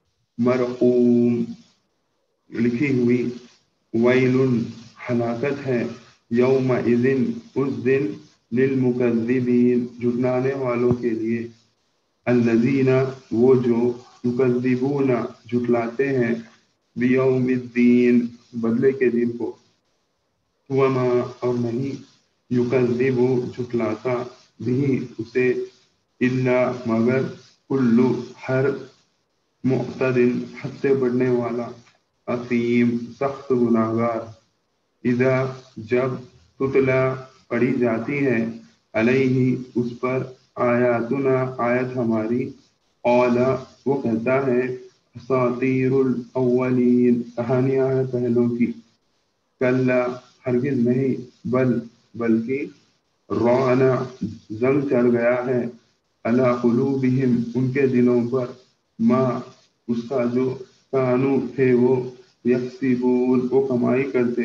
مرقوم لکھی ہوئی. ویل ہلاکت ہے یوم اذن اس دن للمکذبین جھٹلانے والوں کے لیے. الذین وہ جو یکذبون جھٹلاتے ہیں بیوم الدین بدلے کے دن کو. وما اور نہیں یکذب جھٹلاتا بھی اسے الا مگر کل ہر معتد حد سے بڑھنے والا اثیم سخت گناہگار. اذا جب تتلا پڑھی جاتی ہے علیہ اس پر آیاتنا آیت ہماری قال وہ کہتا ہے اساطیر الاولین کہانیاں ہیں پہلوں کی. کلا ہرگز نہیں بل بلکہ رعنا زنگ چڑھ گیا ہے علی قلوبہم ان کے دلوں پر ما اس کا جو کانو تھے وہ یکسبون وہ کمائی کرتے.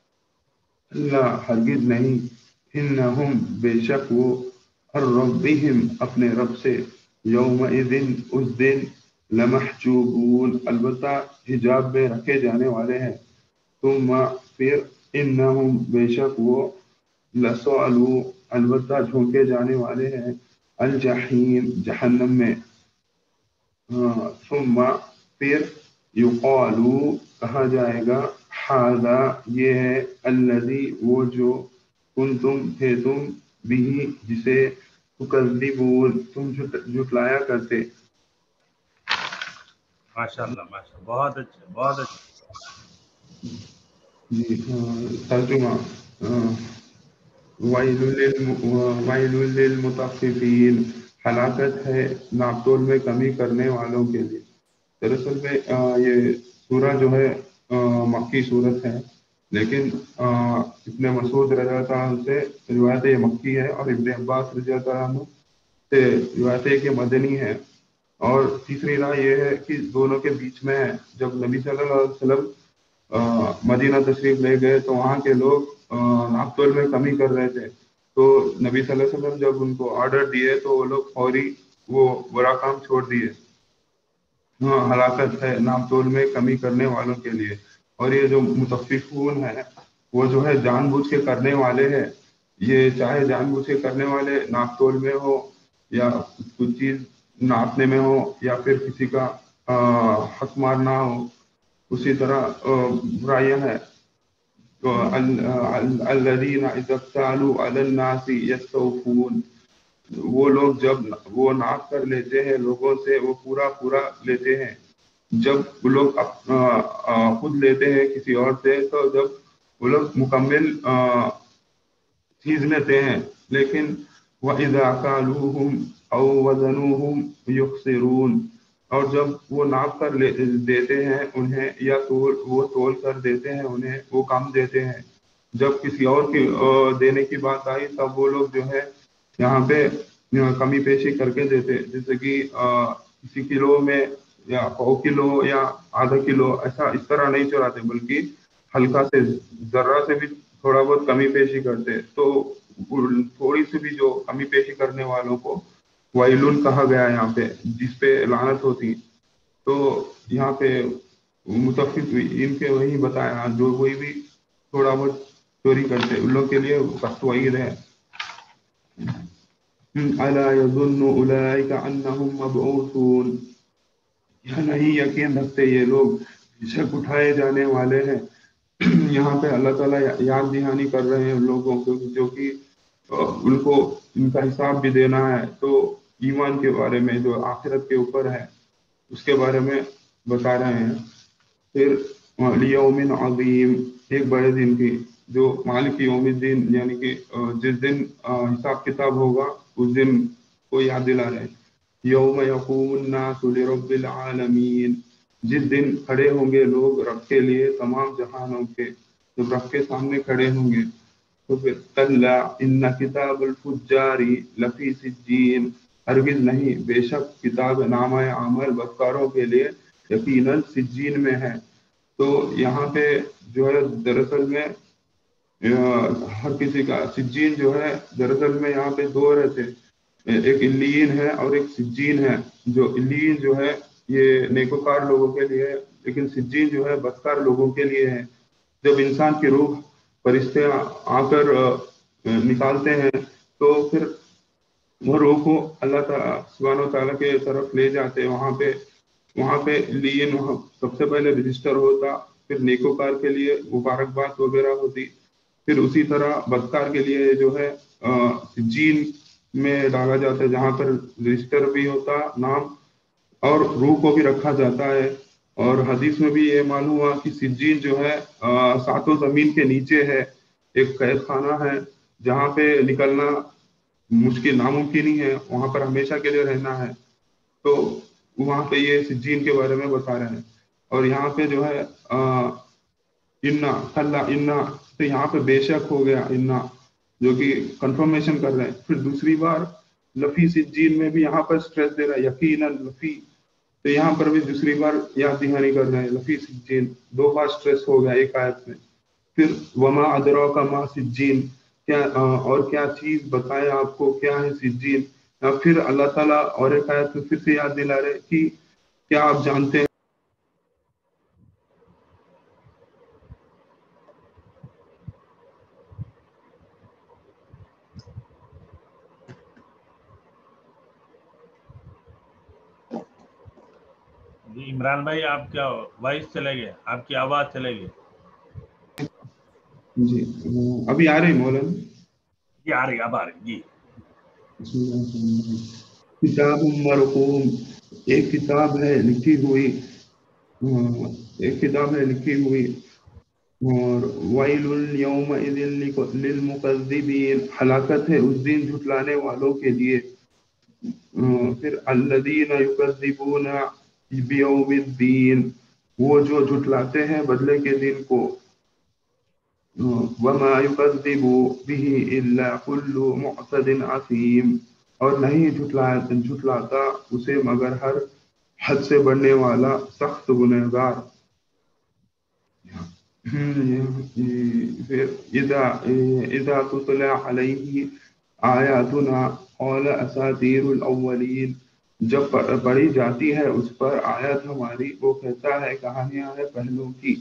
اللہ ہرگز نہیں انہم بے شک وہ ہر ربہم اپنے رب سے یومئذ اس دن لمحجوبون البتہ حجاب میں رکھے جانے والے ہیں. ثم پھر انہم بے شک وہ لسعلو البتہ جھونکے جانے والے ہیں الجحیم جہنم میں. ثم پھر یقالو کہا جائے گا ھذا یہ ہے الذی وہ جو کنتم تھے تم بھی جسے تکذبون تم جھٹلایا کرتے. ماشاءاللہ ماشاءاللہ بہت اچھا بہت اچھا. جی ترجمہ ویل للمطففین ہلاکت ہے ناپ تول میں کمی کرنے والوں کے لیے. دراصل میں یہ سورہ جو ہے مکی صورت ہے لیکن ابن مسعود رضی اللہ عنہ سے روایت یہ مکی ہے اور ابن عباس رضی اللہ عنہ سے روایت ہے کہ مدنی ہے. اور تیسری رائے یہ ہے کہ دونوں کے بیچ میں ہے. جب نبی صلی اللہ علیہ وسلم مدینہ تشریف لے گئے تو وہاں کے لوگ नाप तोल में कमी कर रहे थे, तो नबी सल्लल्लाहु अलैहि वसल्लम जब उनको ऑर्डर दिए तो वो लोग फौरी वो बुरा काम छोड़ दिए। हाँ, हलाकत है नाप तोल में कमी करने वालों के लिए। और ये जो मुतफ्फिफून है वो जो है जानबूझ के करने वाले हैं। ये चाहे जानबूझ के करने वाले नाप तोल में हो या कुछ चीज नापने में हो या फिर किसी का आ, हक मारना हो, उसी तरह बुराइयां है। तो अल्लज़ीना इज़ा क़ालू अलन्नासी यस्तौफून, वो लोग जब वो नाप कर लेते हैं लोगों से वो पूरा पूरा लेते हैं। जब वो लोग खुद लेते हैं किसी और से तो जब वो लोग मुकम्मल चीज लेते हैं। लेकिन वइज़ा कालूहुम औ वज़नूहुम युख्सिरून, और जब वो नाप कर ले देते हैं उन्हें या तोल वो तोल कर देते हैं उन्हें, वो कम देते हैं। जब किसी और की देने की बात आई तब वो लोग जो है यहाँ पे कमी पेशी करके देते, जैसे कि किसी किलो में या पाव किलो या आधा किलो ऐसा इस तरह नहीं चुराते, बल्कि हल्का से जर्रा से भी थोड़ा बहुत कमी पेशी करते। तो थोड़ी सी भी जो कमी पेशी करने वालों को वाइलुन कहा गया यहाँ पे, जिसपे लानत होती। तो यहाँ पे मुतफिफ इनके वही बताया, जो कोई भी थोड़ा बहुत चोरी करते उन लोग के लिए सख्त वईद है। अला यज़ुन्नु उलाइका अन्नहुम मबऊसून, यह नहीं यकीन रखते ये लोग बेशक उठाए जाने वाले हैं। यहाँ पे अल्लाह ताला याद दहानी कर रहे हैं लोगों को जो कि उनको इनका हिसाब भी देना है। तो ईमान के बारे में जो आखिरत के ऊपर है उसके बारे में बता रहे हैं। फिर लियौमिन अज़ीम, एक बड़े दिन की, जो मालिक यौमिद्दीन यानी कि जिस दिन हिसाब किताब होगा उस दिन को याद दिला रहे हैं। यौम यक़ूमुन नासु लिरब्बिल आलमीन, जिस दिन खड़े होंगे लोग रब के लिए तमाम जहानों के, जब रब के सामने खड़े होंगे। तो फिर कल्ला इन्ना किताबुल फुज्जारी लफी सिज्जीन, हरगिज नहीं बेशक किताब नामा अमल बदकारों के लिए यकीनन सिज्जीन में है। तो यहाँ पे जो है दरअसल में हर किसी का सिज्जीन जो है दरअसल में यहाँ पे दो रहते, एक इल्लीन है और एक सिज्जीन है। जो इल्लीन जो है ये नेकोकार लोगों के लिए है, लेकिन सिज्जीन जो है बदकार लोगों के लिए है। जब इंसान की रूह फरिश्ते आकर निकालते हैं तो फिर वो रूह को अल्लाह ताला सुब्हानहू व तआला के तरफ ले जाते हैं। वहाँ पे वहाँ पे लीन वहाँ सबसे पहले रजिस्टर होता, फिर नेकोकार के लिए मुबारकबाद वगैरह होती, फिर उसी तरह बदकार के लिए जो है सिज्जीन में डाला जाता है, जहाँ पर रजिस्टर भी होता नाम और रूह को भी रखा जाता है। और हदीस में भी ये मालूम हुआ कि सिज्जीन जो है सातों जमीन के नीचे है, एक कैद खाना है जहाँ पे निकलना मुश्किल नामुमकिन ही है, वहाँ पर हमेशा के लिए रहना है। तो वहाँ पे ये सिज्जीन के बारे में बता रहे हैं। और यहाँ पे जो है आ, इन्ना कल्ला इन्ना, तो यहाँ पे बेशक हो गया इन्ना, जो कि कंफर्मेशन कर रहे हैं। फिर दूसरी बार लफी सिज्जीन में भी यहाँ पर स्ट्रेस दे रहा है, यकीनन लफी, तो यहाँ पर भी दूसरी बार याद दहानी कर रहे हैं लफी सिज्जीन, दो बार स्ट्रेस हो गया एक आयत में। फिर वमा अदरौका मा सिज्जीन, क्या और क्या चीज बताए आपको क्या है सिज्जीन। फिर अल्लाह ताला और एक आयत में फिर से याद दिला रहे कि क्या आप जानते हैं जी इमरान भाई, आप क्या वॉइस चले गए, आपकी आवाज चले गई। जी अभी आ रही मौलाना? जी आ रही, अब आ रही जी। किताब मरकूम, एक किताब है लिखी हुई, एक किताब है लिखी हुई। और वाइलुल यौमइज़िन लिल मुकज़्ज़िबीन, हलाकत है उस दिन झुटलाने वालों के लिए। फिर अल्लज़ीना युकज़्ज़िबूना बियौमिद्दीन, वो जो झुटलाते हैं बदले के दिन को। वमा युकज़्ज़िबु बिही इल्ला कुल्लु मुअतदिन असीम, और नहीं झुटला झुटलाता उसे मगर हर हद से बढ़ने वाला सख्त गुनहगार। پھر اذا اذا تتلى علیہ آیاتنا قال اساطیر الاولین، جب پڑھی جاتی ہے اس پر آیت ہماری وہ کہتا ہے کہانیاں ہیں پہلوں کی.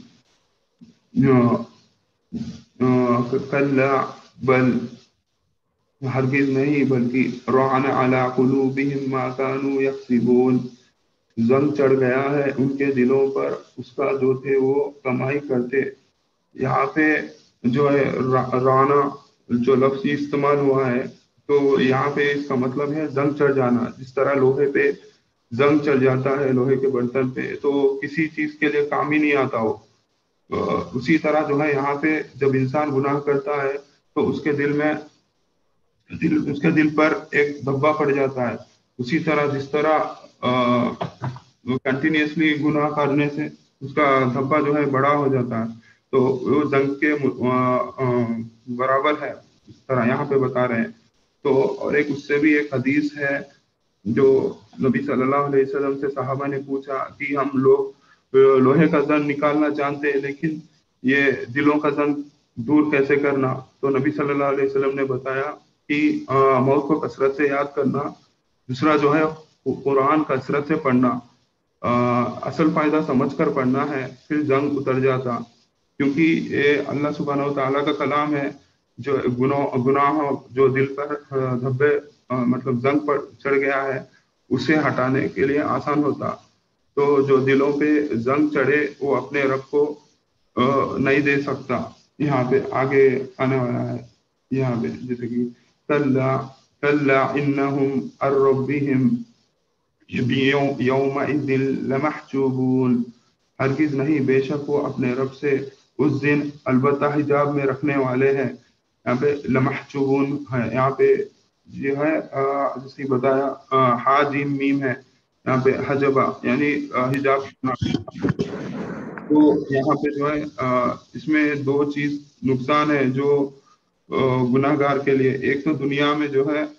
کلا بل، ہرگز نہیں، بلکہ رعن علی قلوبہم ما كانوا یکسبون، زنگ چڑھ گیا ہے ان کے دلوں پر اس کا جو تھے وہ کمائی کرتے. یہاں پہ جو ہے رانا جو لفظ استعمال ہوا ہے تو یہاں پہ اس کا مطلب ہے زنگ چڑھ جانا. جس طرح لوہے پہ زنگ چڑھ جاتا ہے لوہے کے برتن پہ تو کسی چیز کے لیے کام ہی نہیں آتا ہو، اسی طرح جو ہے یہاں پہ جب انسان گناہ کرتا ہے تو اس کے دل میں دل اس کے دل پر ایک دھبا پڑ جاتا ہے. اسی طرح جس طرح کنٹینیوسلی گناہ کرنے سے اس کا دھبا جو ہے بڑا ہو جاتا ہے تو وہ زنگ کے برابر ہے، اس طرح یہاں پہ بتا رہے ہیں. تو اور ایک اس سے بھی ایک حدیث ہے جو نبی صلی اللہ علیہ وسلم سے صحابہ نے پوچھا کہ ہم لوگ لوہے کا زنگ نکالنا جانتے ہیں لیکن یہ دلوں کا زنگ دور کیسے کرنا؟ تو نبی صلی اللہ علیہ وسلم نے بتایا کہ موت کو کثرت سے یاد کرنا، دوسرا جو ہے قرآن کثرت سے پڑھنا، اصل فائدہ سمجھ کر پڑھنا ہے، پھر زنگ اتر جاتا. کیونکہ یہ اللہ سبحانہ و تعالیٰ کا کلام ہے، جو گناہ گناہ جو دل پر دھبے مطلب زنگ پر چڑھ گیا ہے اسے ہٹانے کے لیے آسان ہوتا. تو جو دلوں پہ زنگ چڑھے وہ اپنے رب کو نہیں دے سکتا. یہاں پہ آگے آنے والا ہے یہاں پہ جیسے کہ کلا کلا انہم عن ربہم یومئذ لمحجوبون، ہرگز نہیں، بے شک وہ اپنے رب سے اس دن البتہ حجاب میں رکھنے والے ہیں. یہاں پہ لمحجوبون ہے، یہاں پہ یہ ہے جس نے بتایا ہا جیم میم ہے، یہاں پہ حجبہ یعنی حجاب. تو یہاں پہ جو ہے اس میں دو چیز نقصان ہے جو گناہ گار کے لیے. ایک تو دنیا میں جو ہے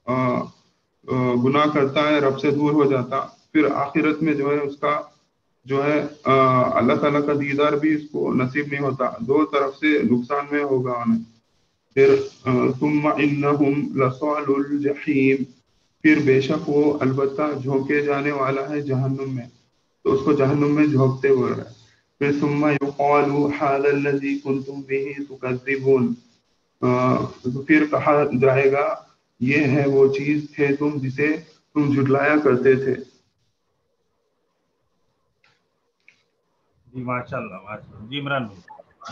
گناہ کرتا ہے رب سے دور ہو جاتا، پھر آخرت میں جو ہے اس کا جو ہے اللہ تعالیٰ کا دیدار بھی اس کو نصیب نہیں ہوتا. دو طرف سے نقصان میں ہوگا انہیں. پھر ثم انہم لصال الجحیم، پھر بے شک وہ البتہ جھونکے جانے والا ہے جہنم میں، تو اس کو جہنم میں جھونکتے ہوئے ہے. پھر ثم یقال هذا الذی کنتم به تکذبون، تو پھر کہا جائے گا یہ ہے وہ چیز تھے تم جسے تم جھٹلایا کرتے تھے. جی ماشاء اللہ ماشاء اللہ. جی عمران بھائی.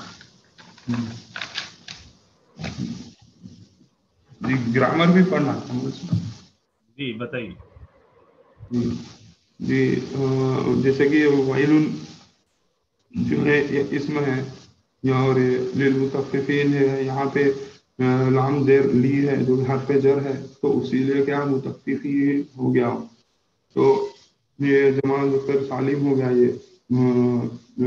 جی گرامر بھی پڑھنا جی بتائیے. جی جی جیسے کہ ویل جو ہے یہ اسم ہے اور للمطففین ہے، یہاں پہ لام زیر لی ہے جو حرف جر ہے تو اسی لیے کیا مطففین ہو گیا. تو یہ جمع مذکر سالم ہو گیا یہ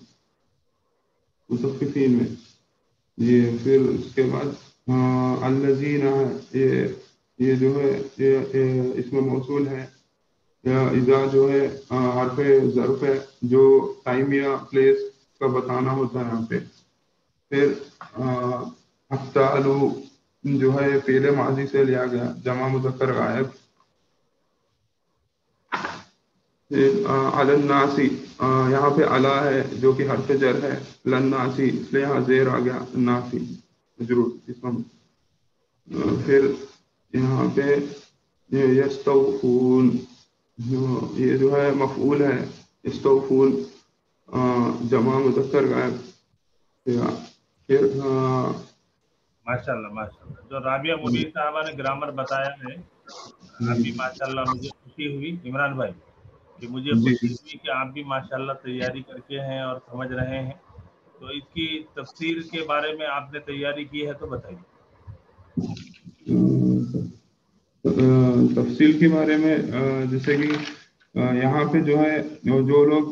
مطففین میں. یہ پھر اس کے بعد الذین یہ یہ جو ہے یہ اس میں موصول ہے. اذا جو ہے حرف ظرف ہے جو ٹائم یا پلیس کا بتانا ہوتا ہے یہاں پہ. پھر افتعلوا جو ہے فعل ماضی سے لیا گیا جمع مذکر غائب. علی الناسی یہاں پہ علا ہے جو کہ حرف جر ہے، لناسی اس لیے یہاں زیر آ گیا ناسی ضرور اس میں. پھر یہاں پہ یستوفون یہ جو ہے مفعول ہے، یستوفون جمع مذکر غائب. پھر ماشاء اللہ ماشاء اللہ. جو رابعہ مبین صاحبہ نے گرامر بتایا ہے آپ بھی ماشاء اللہ، مجھے خوشی ہوئی عمران بھائی کہ مجھے جی خوشی ہوئی کہ آپ بھی ماشاء اللہ تیاری کر کے ہیں اور سمجھ رہے ہیں. تو اس کی تفسیر کے بارے میں آپ نے تیاری کی ہے تو بتائیے. تفصیل کے بارے میں جیسے کہ یہاں پہ جو ہے جو لوگ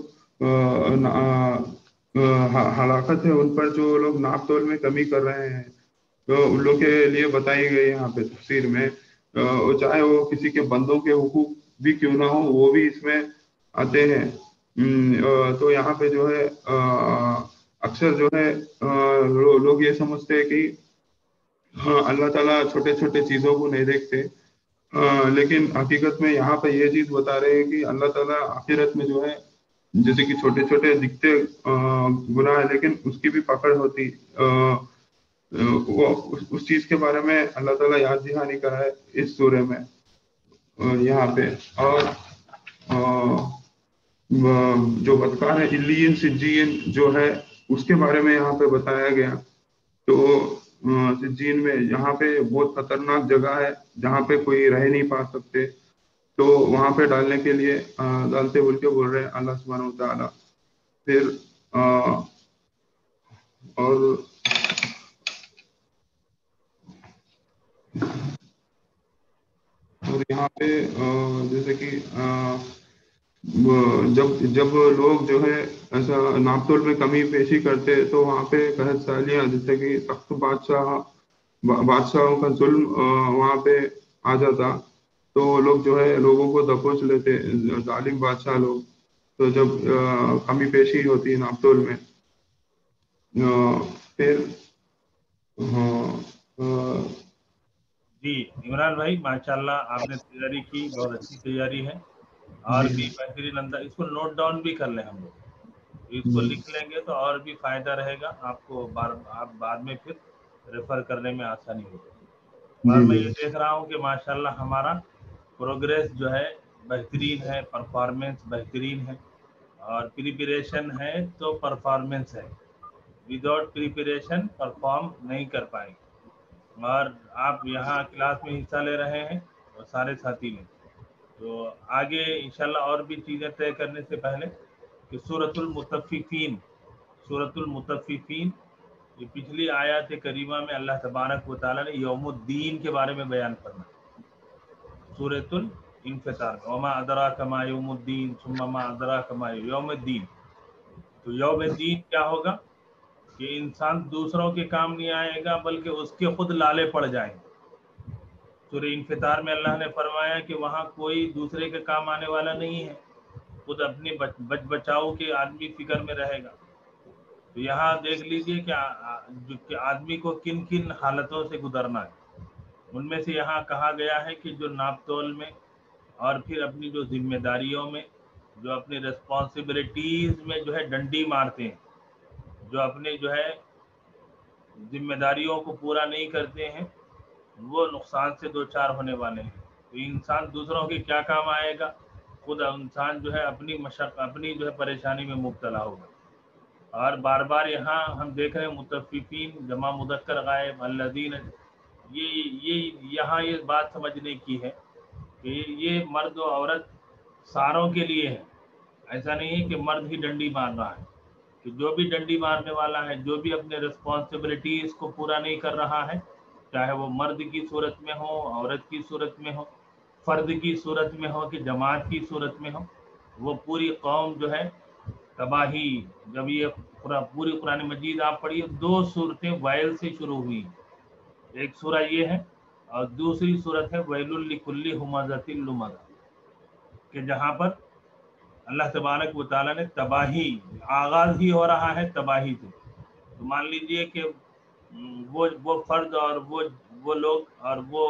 ہلاکت ہے ان پر جو لوگ ناپ تول میں کمی کر رہے ہیں تو ان لوگ کے لیے بتائی گئی یہاں پہ تفسیر میں، چاہے وہ کسی کے بندوں کے حقوق بھی کیوں نہ ہو وہ بھی اس میں آتے ہیں. تو یہاں پہ جو ہے अक्सर जो है लो, लोग ये समझते हैं कि हाँ अल्लाह ताला छोटे छोटे चीज़ों को नहीं देखते, आ, लेकिन हकीकत में यहाँ पे ये चीज़ बता रहे हैं कि अल्लाह ताला आखिरत में जो है जैसे कि छोटे छोटे दिखते गुनाह है लेकिन उसकी भी पकड़ होती, आ, वो उस, उस चीज़ के बारे में अल्लाह ताला याद दहानी करा है इस सूरे में यहाँ पे। और आ, जो बदकार है इल्लीन सिज्जीन जो है उसके बारे में यहाँ पे बताया गया। तो सिज्जीन में यहाँ पे बहुत खतरनाक जगह है जहाँ पे कोई रह नहीं पा सकते, तो वहाँ पे डालने के लिए डालते बोल के बोल रहे हैं अल्लाह सुब्हानहू व तआला। फिर आ, और और यहाँ पे जैसे कि जब जब लोग जो है ऐसा नापतोल में कमी पेशी करते तो वहाँ पे कहत सालियाँ जैसे कि तख्त बादशाह बादशाहों का जुल्म वहाँ पे आ जाता, तो लोग जो है लोगों को दबोच लेते जालिम बादशाह लोग। तो जब कमी पेशी होती है नापतोल में, फिर जी इमरान भाई माशाल्लाह आपने तैयारी की, बहुत अच्छी तैयारी है और भी बेहतरीन अंदाज। इसको नोट डाउन भी कर लें हम लोग, इसको लिख लेंगे तो और भी फायदा रहेगा आपको, बार आप बाद में फिर रेफर करने में आसानी होगी। और मैं ये देख रहा हूँ कि माशाल्लाह हमारा प्रोग्रेस जो है बेहतरीन है, परफॉर्मेंस बेहतरीन है, और प्रिपरेशन है तो परफॉर्मेंस है। विदाउट प्रिपरेशन परफॉर्म नहीं कर पाएंगे। और आप यहाँ क्लास में हिस्सा ले रहे हैं और सारे साथी ने, तो आगे इंशाल्लाह और भी चीज़ें तय करने से पहले कि सूरतुल मुतफ़्फ़िफ़ीन, सूरतुल मुतफ़्फ़िफ़ीन ये पिछली आयत करीमा में अल्लाह तबारक व तआला ने यौमुद्दीन के बारे में बयान करना। सूरतुल इन्फ़ितार वमा अदराका मा यौमुद्दीन सुम्मा मा अदराका मा यौमुद्दीन। तो यौमुद्दीन क्या होगा कि इंसान दूसरों के काम नहीं आएगा बल्कि उसके खुद लाले पड़ जाएंगे। सूरह इन्फ़ितार में अल्लाह ने फरमाया कि वहाँ कोई दूसरे के काम आने वाला नहीं है, खुद अपनी बच, बच बचाओ के आदमी फिक्र में रहेगा। तो यहाँ देख लीजिए कि, कि आदमी को किन किन हालतों से गुजरना है। उनमें से यहाँ कहा गया है कि जो नापतोल में और फिर अपनी जो जिम्मेदारियों में, जो अपनी रिस्पॉन्सिबिलिटीज़ में जो है डंडी मारते हैं, जो अपने जो है जिम्मेदारियों को पूरा नहीं करते हैं, वो नुकसान से दो चार होने वाले हैं। तो इंसान दूसरों के क्या काम आएगा, खुद इंसान जो है अपनी मशक्क़त अपनी जो है परेशानी में मुब्तला होगा। और बार बार यहाँ हम देख रहे हैं मुतफ़्फ़िफ़ीन जमा मुज़क्कर गायब अल्लज़ीन, ये ये यहाँ ये बात समझने की है कि ये मर्द और औरत सारों के लिए है। ऐसा नहीं है कि मर्द ही डंडी मार रहा है, कि जो भी डंडी मारने वाला है, जो भी अपने रिस्पॉन्सिबिलिटीज़ को पूरा नहीं कर रहा है, चाहे वो मर्द की सूरत में हो, औरत की सूरत में हो, फ़र्द की सूरत में हो कि जमात की सूरत में हो, वो पूरी कौम जो है तबाही। जब ये पूरा पूरी कुरान मजीद आप पढ़िए, दो सूरतें वाइल से शुरू हुई, एक सूरा ये है और दूसरी सूरत है वैलुल लिकुल्ली हुमाज़तिल लुमज़ा, कि जहाँ पर अल्लाह तबारक व तआला ने तबाही, आगाज़ ही हो रहा है तबाही से। तो मान लीजिए कि वो वो फर्द और वो वो लोग और वो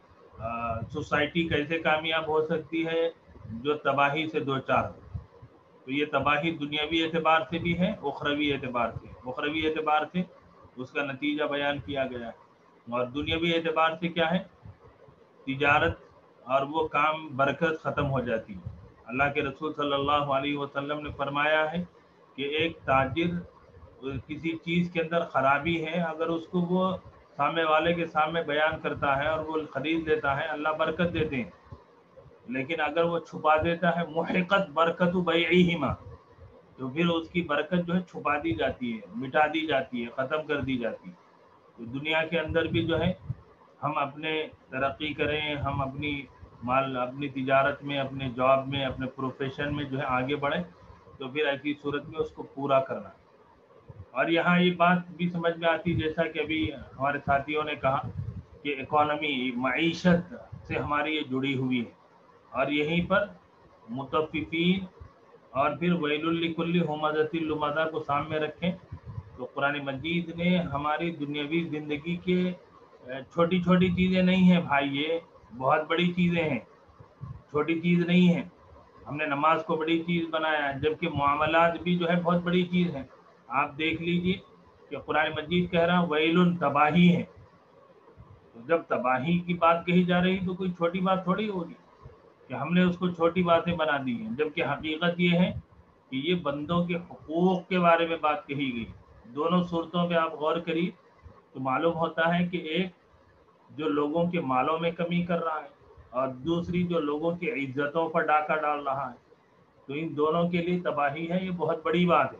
सोसाइटी कैसे कामयाब हो सकती है जो तबाही से दो चार हो। तो ये तबाही दुनियावी एतबार से भी है, उखरवी एतबार से। उखरवी एतबार से उसका नतीजा बयान किया गया है, और दुनियावी एतबार से क्या है, तिजारत और वो काम बरकत ख़त्म हो जाती है। अल्लाह के रसूल सल्लल्लाहु अलैहि वसल्लम ने फरमाया है कि एक ताजिर किसी चीज़ के अंदर ख़राबी है, अगर उसको वो सामने वाले के सामने बयान करता है और वो ख़रीद लेता है, अल्लाह बरकत देते हैं। लेकिन अगर वो छुपा देता है, मुहिक़त बरकत बैइहिमा, तो फिर उसकी बरकत जो है छुपा दी जाती है, मिटा दी जाती है, ख़त्म कर दी जाती है। तो दुनिया के अंदर भी जो है हम अपने तरक्की करें, हम अपनी माल अपनी तिजारत में, अपने जॉब में, अपने प्रोफेशन में जो है आगे बढ़ें, तो फिर ऐसी सूरत में उसको पूरा करना। और यहाँ ये बात भी समझ में आती, जैसा कि अभी हमारे साथियों ने कहा कि इकोनॉमी, मईशत से हमारी ये जुड़ी हुई है, और यहीं पर मुतफ़्फ़िफ़ीन और फिर वैलुल लिकुल्ली हुमज़तिल लुमज़ा को सामने रखें تو قرآن مجید نے ہماری دنیاوی زندگی کے چھوٹی چھوٹی چیزیں نہیں ہیں بھائی، یہ بہت بڑی چیزیں ہیں، چھوٹی چیز نہیں ہے۔ ہم نے نماز کو بڑی چیز بنایا ہے، جبکہ معاملات بھی جو ہے بہت بڑی چیز ہے۔ آپ دیکھ لیجئے کہ قرآن مجید کہہ رہا ویل تباہی ہے، تو جب تباہی کی بات کہی جا رہی تو کوئی چھوٹی بات تھوڑی ہوگی کہ ہم نے اس کو چھوٹی باتیں بنا دی ہیں، جبکہ حقیقت یہ ہے کہ یہ بندوں کے حقوق کے بارے میں بات کہی گئی۔ دونوں صورتوں پہ آپ غور کریے تو معلوم ہوتا ہے کہ ایک جو لوگوں کے مالوں میں کمی کر رہا ہے، اور دوسری جو لوگوں کی عزتوں پر ڈاکہ ڈال رہا ہے، تو ان دونوں کے لیے تباہی ہے، یہ بہت بڑی بات ہے۔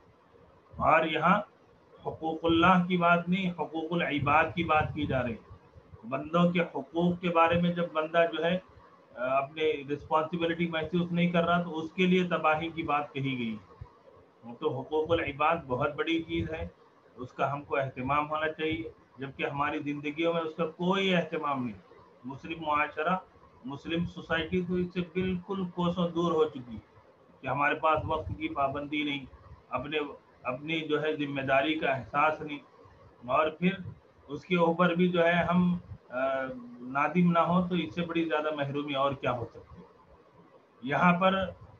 اور یہاں حقوق اللہ کی بات نہیں، حقوق العباد کی بات کی جا رہی ہے۔ بندوں کے حقوق کے بارے میں جب بندہ جو ہے اپنے رسپانسبلٹی محسوس نہیں کر رہا تو اس کے لیے تباہی کی بات کہی گئی ہے۔ تو حقوق العباد بہت بڑی چیز ہے، اس کا ہم کو اہتمام ہونا چاہیے، جبکہ ہماری زندگیوں میں اس کا کوئی اہتمام نہیں۔ مسلم معاشرہ، مسلم سوسائٹی تو اس سے بالکل کوسوں دور ہو چکی ہے کہ ہمارے پاس وقت کی پابندی نہیں، اپنے اپنی جو ہے ذمہ داری کا احساس نہیں، اور پھر اس کے اوپر بھی جو ہے ہم نادم نہ ہو تو اس سے بڑی زیادہ محرومی اور کیا ہو سکتی ہے۔ یہاں پر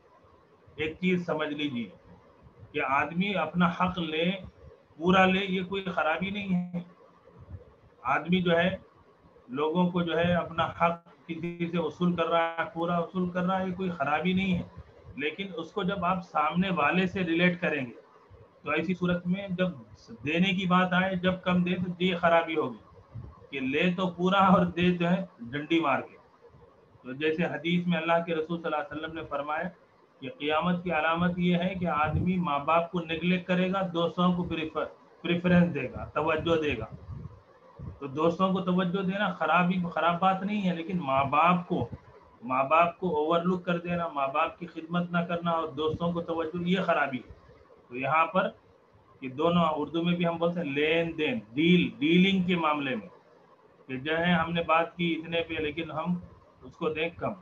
ایک چیز سمجھ لیجیے کہ آدمی اپنا حق لے، پورا لے، یہ کوئی خرابی نہیں ہے۔ آدمی جو ہے لوگوں کو جو ہے اپنا حق کسی سے وصول کر رہا ہے، پورا وصول کر رہا ہے، یہ کوئی خرابی نہیں ہے، لیکن اس کو جب آپ سامنے والے سے ریلیٹ کریں گے تو ایسی صورت میں جب دینے کی بات آئے، جب کم دے تو یہ خرابی ہوگی کہ لے تو پورا اور دے جو ہے ڈنڈی مار کے۔ تو جیسے حدیث میں اللہ کے رسول صلی اللہ علیہ وسلم نے فرمایا کہ قیامت کی علامت یہ ہے کہ آدمی ماں باپ کو نیگلیکٹ کرے گا، دوستوں کو پریفرنس دے گا، توجہ دے گا۔ تو دوستوں کو توجہ دینا خرابی خراب بات نہیں ہے، لیکن ماں باپ کو ماں باپ کو اوور لک کر دینا، ماں باپ کی خدمت نہ کرنا اور دوستوں کو توجہ، یہ خرابی ہے۔ تو یہاں پر کہ دونوں اردو میں بھی ہم بولتے ہیں لین دین، ڈیل ڈیلنگ کے معاملے میں کہ جو ہے ہم نے بات کی اتنے پہ لیکن ہم اس کو دیکھ کم۔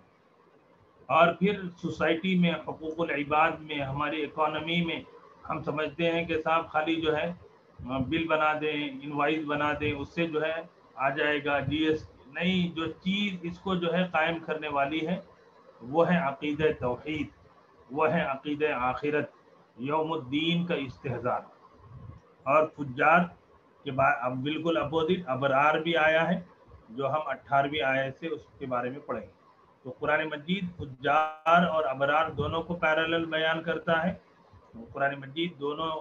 اور پھر سوسائٹی میں، حقوق العباد میں، ہماری اکانومی میں ہم سمجھتے ہیں کہ صاحب خالی جو ہے بل بنا دیں، انوائس بنا دیں، اس سے جو ہے آ جائے گا جی ایس۔ نہیں، جو چیز اس کو جو ہے قائم کرنے والی ہے وہ ہے عقیدہ توحید، وہ ہے عقیدہ آخرت، یوم الدین کا استحضار۔ اور فجار کے بعد اب بالکل اپوزٹ ابرار بھی آیا ہے، جو ہم اٹھارہویں آیت سے اس کے بارے میں پڑھیں گے۔ تو قرآن مجید فجار اور ابرار دونوں کو پیرالل بیان کرتا ہے۔ قرآن مجید دونوں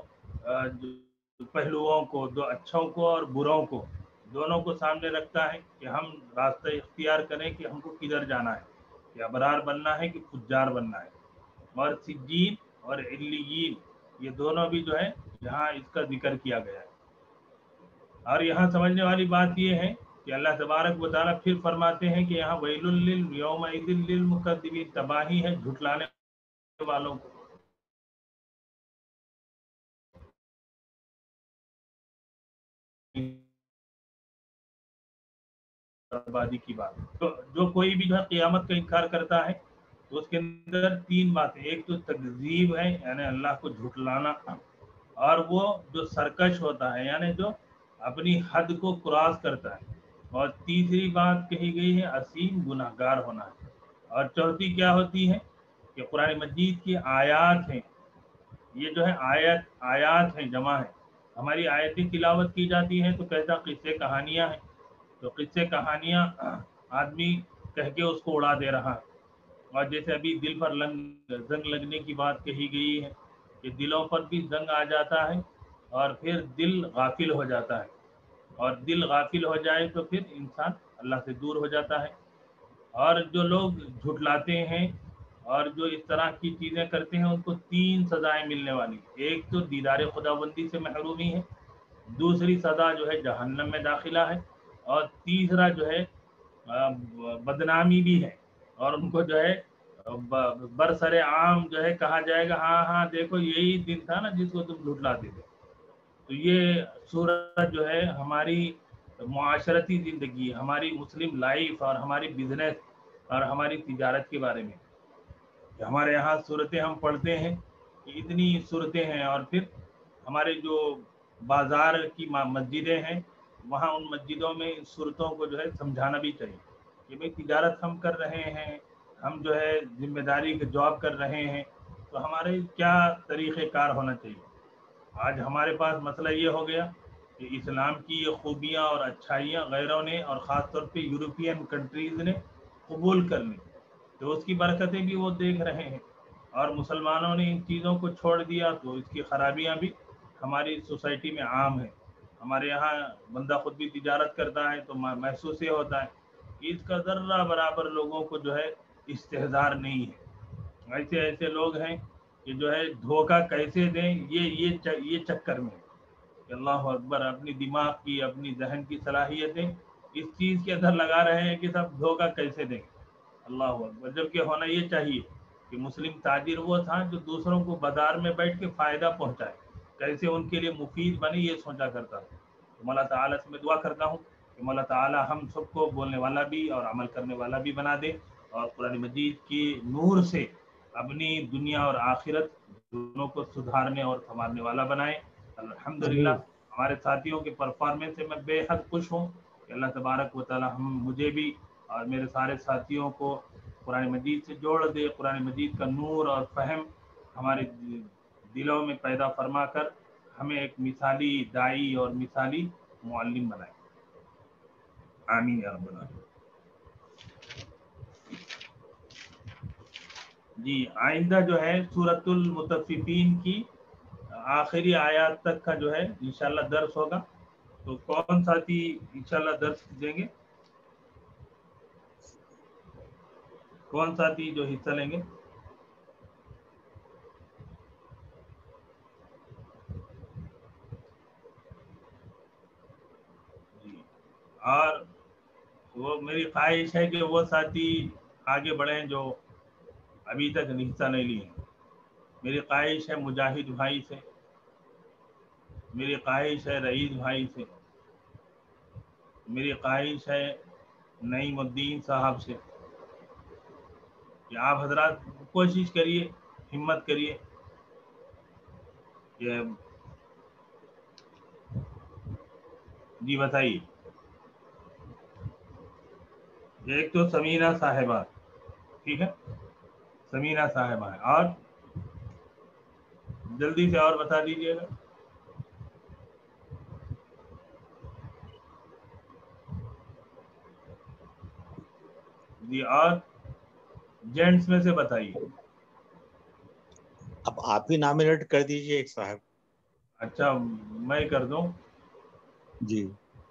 پہلوؤں کو، دو اچھوں کو اور بروں کو، دونوں کو سامنے رکھتا ہے کہ ہم راستہ اختیار کریں کہ ہم کو کدھر جانا ہے، کہ ابرار بننا ہے کہ فجار بننا ہے۔ اور سجین اور علیین یہ دونوں بھی جو ہے یہاں اس کا ذکر کیا گیا ہے۔ اور یہاں سمجھنے والی بات یہ ہے کہ اللہ تبارک و تعالیٰ پھر فرماتے ہیں کہ یہاں ویل یومئذ للمکذبین، تباہی ہے جھٹلانے والوں کو۔ آبادی کی بات تو جو کوئی بھی جو ہے قیامت کا انکار کرتا ہے تو اس کے اندر تین باتیں، ایک تو تکذیب ہے یعنی اللہ کو جھٹلانا، اور وہ جو سرکش ہوتا ہے یعنی جو اپنی حد کو کراس کرتا ہے، اور تیسری بات کہی گئی ہے عظیم گناہ گار ہونا ہے، اور چوتھی کیا ہوتی ہے کہ قرآن مجید کی آیات ہیں، یہ جو ہے آیت آیات ہیں، جمع ہے، ہماری آیتیں تلاوت کی جاتی ہیں تو کہتا قصے کہانیاں ہیں، تو قصے کہانیاں آدمی کہہ کے اس کو اڑا دے رہا ہے۔ اور جیسے ابھی دل پر لنگ زنگ لگنے کی بات کہی گئی ہے کہ دلوں پر بھی زنگ آ جاتا ہے اور پھر دل غافل ہو جاتا ہے، اور دل غافل ہو جائے تو پھر انسان اللہ سے دور ہو جاتا ہے۔ اور جو لوگ جھٹلاتے ہیں اور جو اس طرح کی چیزیں کرتے ہیں ان کو تین سزائیں ملنے والی، ایک تو دیدار خداوندی سے محرومی ہے، دوسری سزا جو ہے جہنم میں داخلہ ہے، اور تیسرا جو ہے بدنامی بھی ہے، اور ان کو جو ہے برسر عام جو ہے کہا جائے گا ہاں ہاں دیکھو یہی دن تھا نا جس کو تم جھٹلاتے تھے۔ تو یہ صورت جو ہے ہماری معاشرتی زندگی، ہماری مسلم لائف اور ہماری بزنس اور ہماری تجارت کے بارے میں، ہمارے یہاں صورتیں ہم پڑھتے ہیں کہ اتنی صورتیں ہیں، اور پھر ہمارے جو بازار کی مسجدیں ہیں وہاں ان مسجدوں میں ان صورتوں کو جو ہے سمجھانا بھی چاہیے کہ بھئی تجارت ہم کر رہے ہیں، ہم جو ہے ذمہ داری کے جاب کر رہے ہیں، تو ہمارے کیا طریقہ کار ہونا چاہیے۔ آج ہمارے پاس مسئلہ یہ ہو گیا کہ اسلام کی یہ خوبیاں اور اچھائیاں غیروں نے اور خاص طور پہ یورپین کنٹریز نے قبول کر لی، تو اس کی برکتیں بھی وہ دیکھ رہے ہیں، اور مسلمانوں نے ان چیزوں کو چھوڑ دیا تو اس کی خرابیاں بھی ہماری سوسائٹی میں عام ہے۔ ہمارے یہاں بندہ خود بھی تجارت کرتا ہے تو محسوس یہ ہوتا ہے کہ اس کا ذرہ برابر لوگوں کو جو ہے استحضار نہیں ہے۔ ایسے ایسے لوگ ہیں کہ جو ہے دھوکہ کیسے دیں یہ یہ یہ چکر میں کہ اللہ اکبر اپنی دماغ کی اپنی ذہن کی صلاحیتیں اس چیز کے اندر لگا رہے ہیں کہ سب دھوکہ کیسے دیں۔ اللہ اکبر، جبکہ ہونا یہ چاہیے کہ مسلم تاجر وہ تھا جو دوسروں کو بازار میں بیٹھ کے فائدہ پہنچائے، کیسے ان کے لیے مفید بنے یہ سوچا کرتا تھا۔ تو اللہ تعالیٰ سے میں دعا کرتا ہوں کہ اللہ تعالیٰ ہم سب کو بولنے والا بھی اور عمل کرنے والا بھی بنا دے، اور قرآن مجید کی نور سے اپنی دنیا اور آخرت دونوں کو سدھارنے اور سنوارنے والا بنائے۔ الحمدللہ ہمارے ساتھیوں کے پرفارمنس سے میں بے حد خوش ہوں کہ اللہ تبارک و تعالی ہم مجھے بھی اور میرے سارے ساتھیوں کو قرآن مجید سے جوڑ دے، قرآن مجید کا نور اور فہم ہمارے دلوں میں پیدا فرما کر ہمیں ایک مثالی داعی اور مثالی معلم بنائے۔ آمین یا رب العالمین۔ جی آئندہ جو ہے سورۃ المطففین کی آخری آیات تک کا جو ہے انشاءاللہ درس ہوگا، تو کون ساتھی انشاءاللہ درس دیں گے؟ کون ساتھی جو حصہ لیں گے؟ جی، اور وہ میری خواہش ہے کہ وہ ساتھی آگے بڑھیں جو ابھی تک حصہ نہیں لیے۔ میری خواہش ہے مجاہد بھائی سے، میری خواہش ہے رئیس بھائی سے، میری خواہش ہے نعیم الدین صاحب سے کہ آپ حضرات کوشش کریے، ہمت کریے کہ جی بتائیے۔ ایک تو سمینہ صاحبہ، ٹھیک ہے، سمینہ صاحبہ ہے، اور جلدی سے اور بتا دیجیے گا۔ جی، اور جینٹس میں سے بتائیے۔ اب آپ ہی نامنیٹ کر دیجئے ایک صاحب۔ اچھا میں کر دوں؟ جی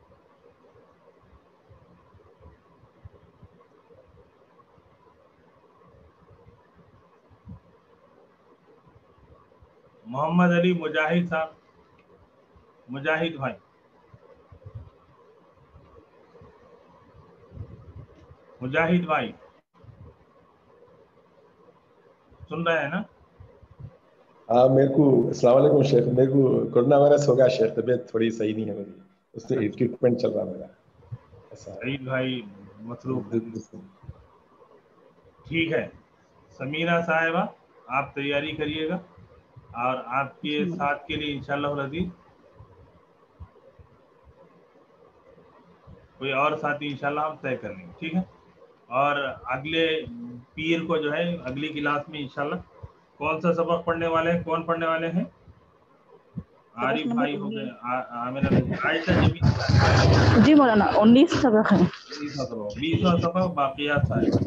محمد علی مجاہد صاحب، مجاہد بھائی، مجاہد بھائی سن رہے ہیں نا؟ ہاں میرے کو السلام علیکم شیخ، میرے کو کورونا وائرس ہو گیا شیخ، طبیعت تھوڑی صحیح نہیں ہے میری، اس سے ٹریٹمنٹ چل رہا میرا ایسا۔ عید بھائی مصروف ہے، ٹھیک ہے۔ سمینہ صاحبہ آپ تیاری کریے گا، اور آپ کے ساتھ کے لیے انشاءاللہ العزیز کوئی اور ساتھی انشاءاللہ ہم طے کر لیں گے، ٹھیک ہے۔ اور اگلے پیر کو جو ہے اگلی کلاس میں انشاءاللہ کون سا سبق پڑھنے والے ہیں؟ کون پڑھنے والے ہیں؟ عارف بھائی ہو گئے، عامر عائشہ جمیل جی مولانا انیس سبق ہیں، بیسواں سبق بیسواں سبق باقیات صاحب۔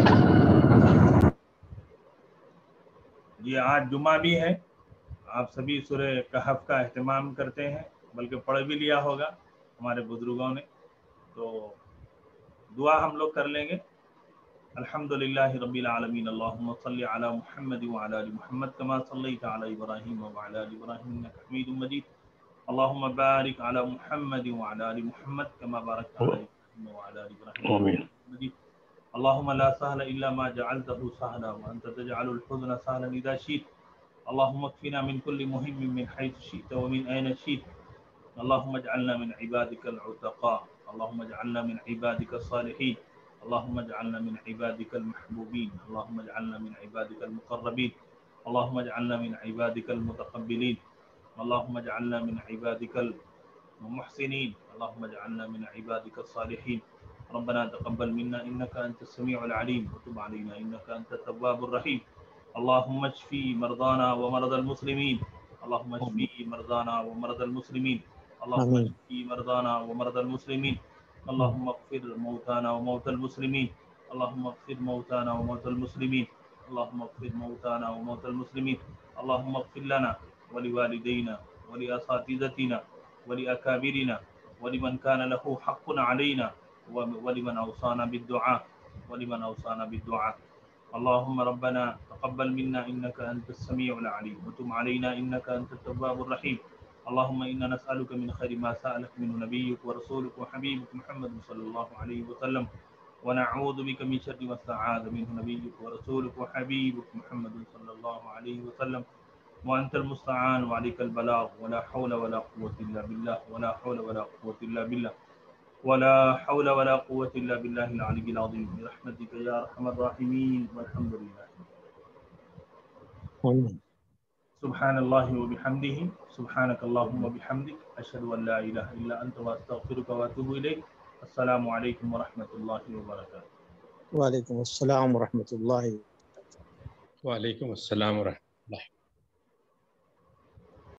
یہ آج جمعہ بھی ہے، آپ سبھی سورہ کہف کا اہتمام کرتے ہیں، بلکہ پڑھ بھی لیا ہوگا ہمارے بزرگوں نے، تو دعا ہم لوگ کر لیں گے۔ الحمدللہ رب العالمین، اللہم صلی علی محمد وعلی آل محمد کما صلیت علی ابراہیم وعلی آل ابراہیم انک حمید مجید، اللہم بارک علی محمد وعلی آل محمد کما بارکت علی ابراہیم وعلی آل ابراہیم انک حمید مجید، اللہم لا سہل الا ما جعلته سہلا وانت تجعل الحزن سہلا اذا شئت، اللہم اکفنا من كل مهم من حيث شئت ومن أين شئت، اللهم اجعلنا من عبادك العتقاء، اللهم اجعلنا من عبادك الصالحين، اللهم اجعلنا من عبادك المحبوبين، اللهم اجعلنا من عبادك المقربين، اللهم اجعلنا من عبادك المتقبلين، اللهم اجعلنا من عبادك المحسنين، اللهم اجعلنا من عبادك الصالحين. ربنا تقبل منا إنك أنت السميع العليم وتب علينا إنك أنت التواب الرحيم. اللهم اشفي مرضانا ومرضى المسلمين، اللهم اشفي مرضانا ومرضى المسلمين، اللهم آمين. اشفي مرضانا ومرضى المسلمين، اللهم اغفر موتانا وموتى المسلمين، اللهم اغفر موتانا وموتى المسلمين، اللهم اغفر موتانا وموتى المسلمين. اللهم اغفر لنا ولوالدينا ولأساتذتنا ولأكابرنا ولمن كان له حق علينا ولمن أوصانا بالدعاء ولمن أوصانا بالدعاء. اللهم ربنا تقبل منا إنك أنت السميع العليم وتب علينا إنك أنت التواب الرحيم. اللهم إنا نسألك من خير ما سألك منه نبيك ورسولك وحبيبك محمد صلى الله عليه وسلم، ونعوذ بك من شر ما استعاذ منه نبيك ورسولك وحبيبك محمد صلى الله عليه وسلم، وأنت المستعان وعليك البلاغ، ولا حول ولا قوة إلا بالله، ولا حول ولا قوة إلا بالله، ولا حول ولا قوة إلا بالله العلي العظيم، برحمتك يا أرحم الراحمين. والحمد لله. آمين. سبحان الله وبحمده، سبحانك اللهم وبحمدك، أشهد أن لا إله إلا أنت وأستغفرك وأتوب إليك. السلام عليكم ورحمة الله وبركاته. وعلیکم السلام ورحمۃ اللہ. وعلیکم السلام ورحمۃ اللہ.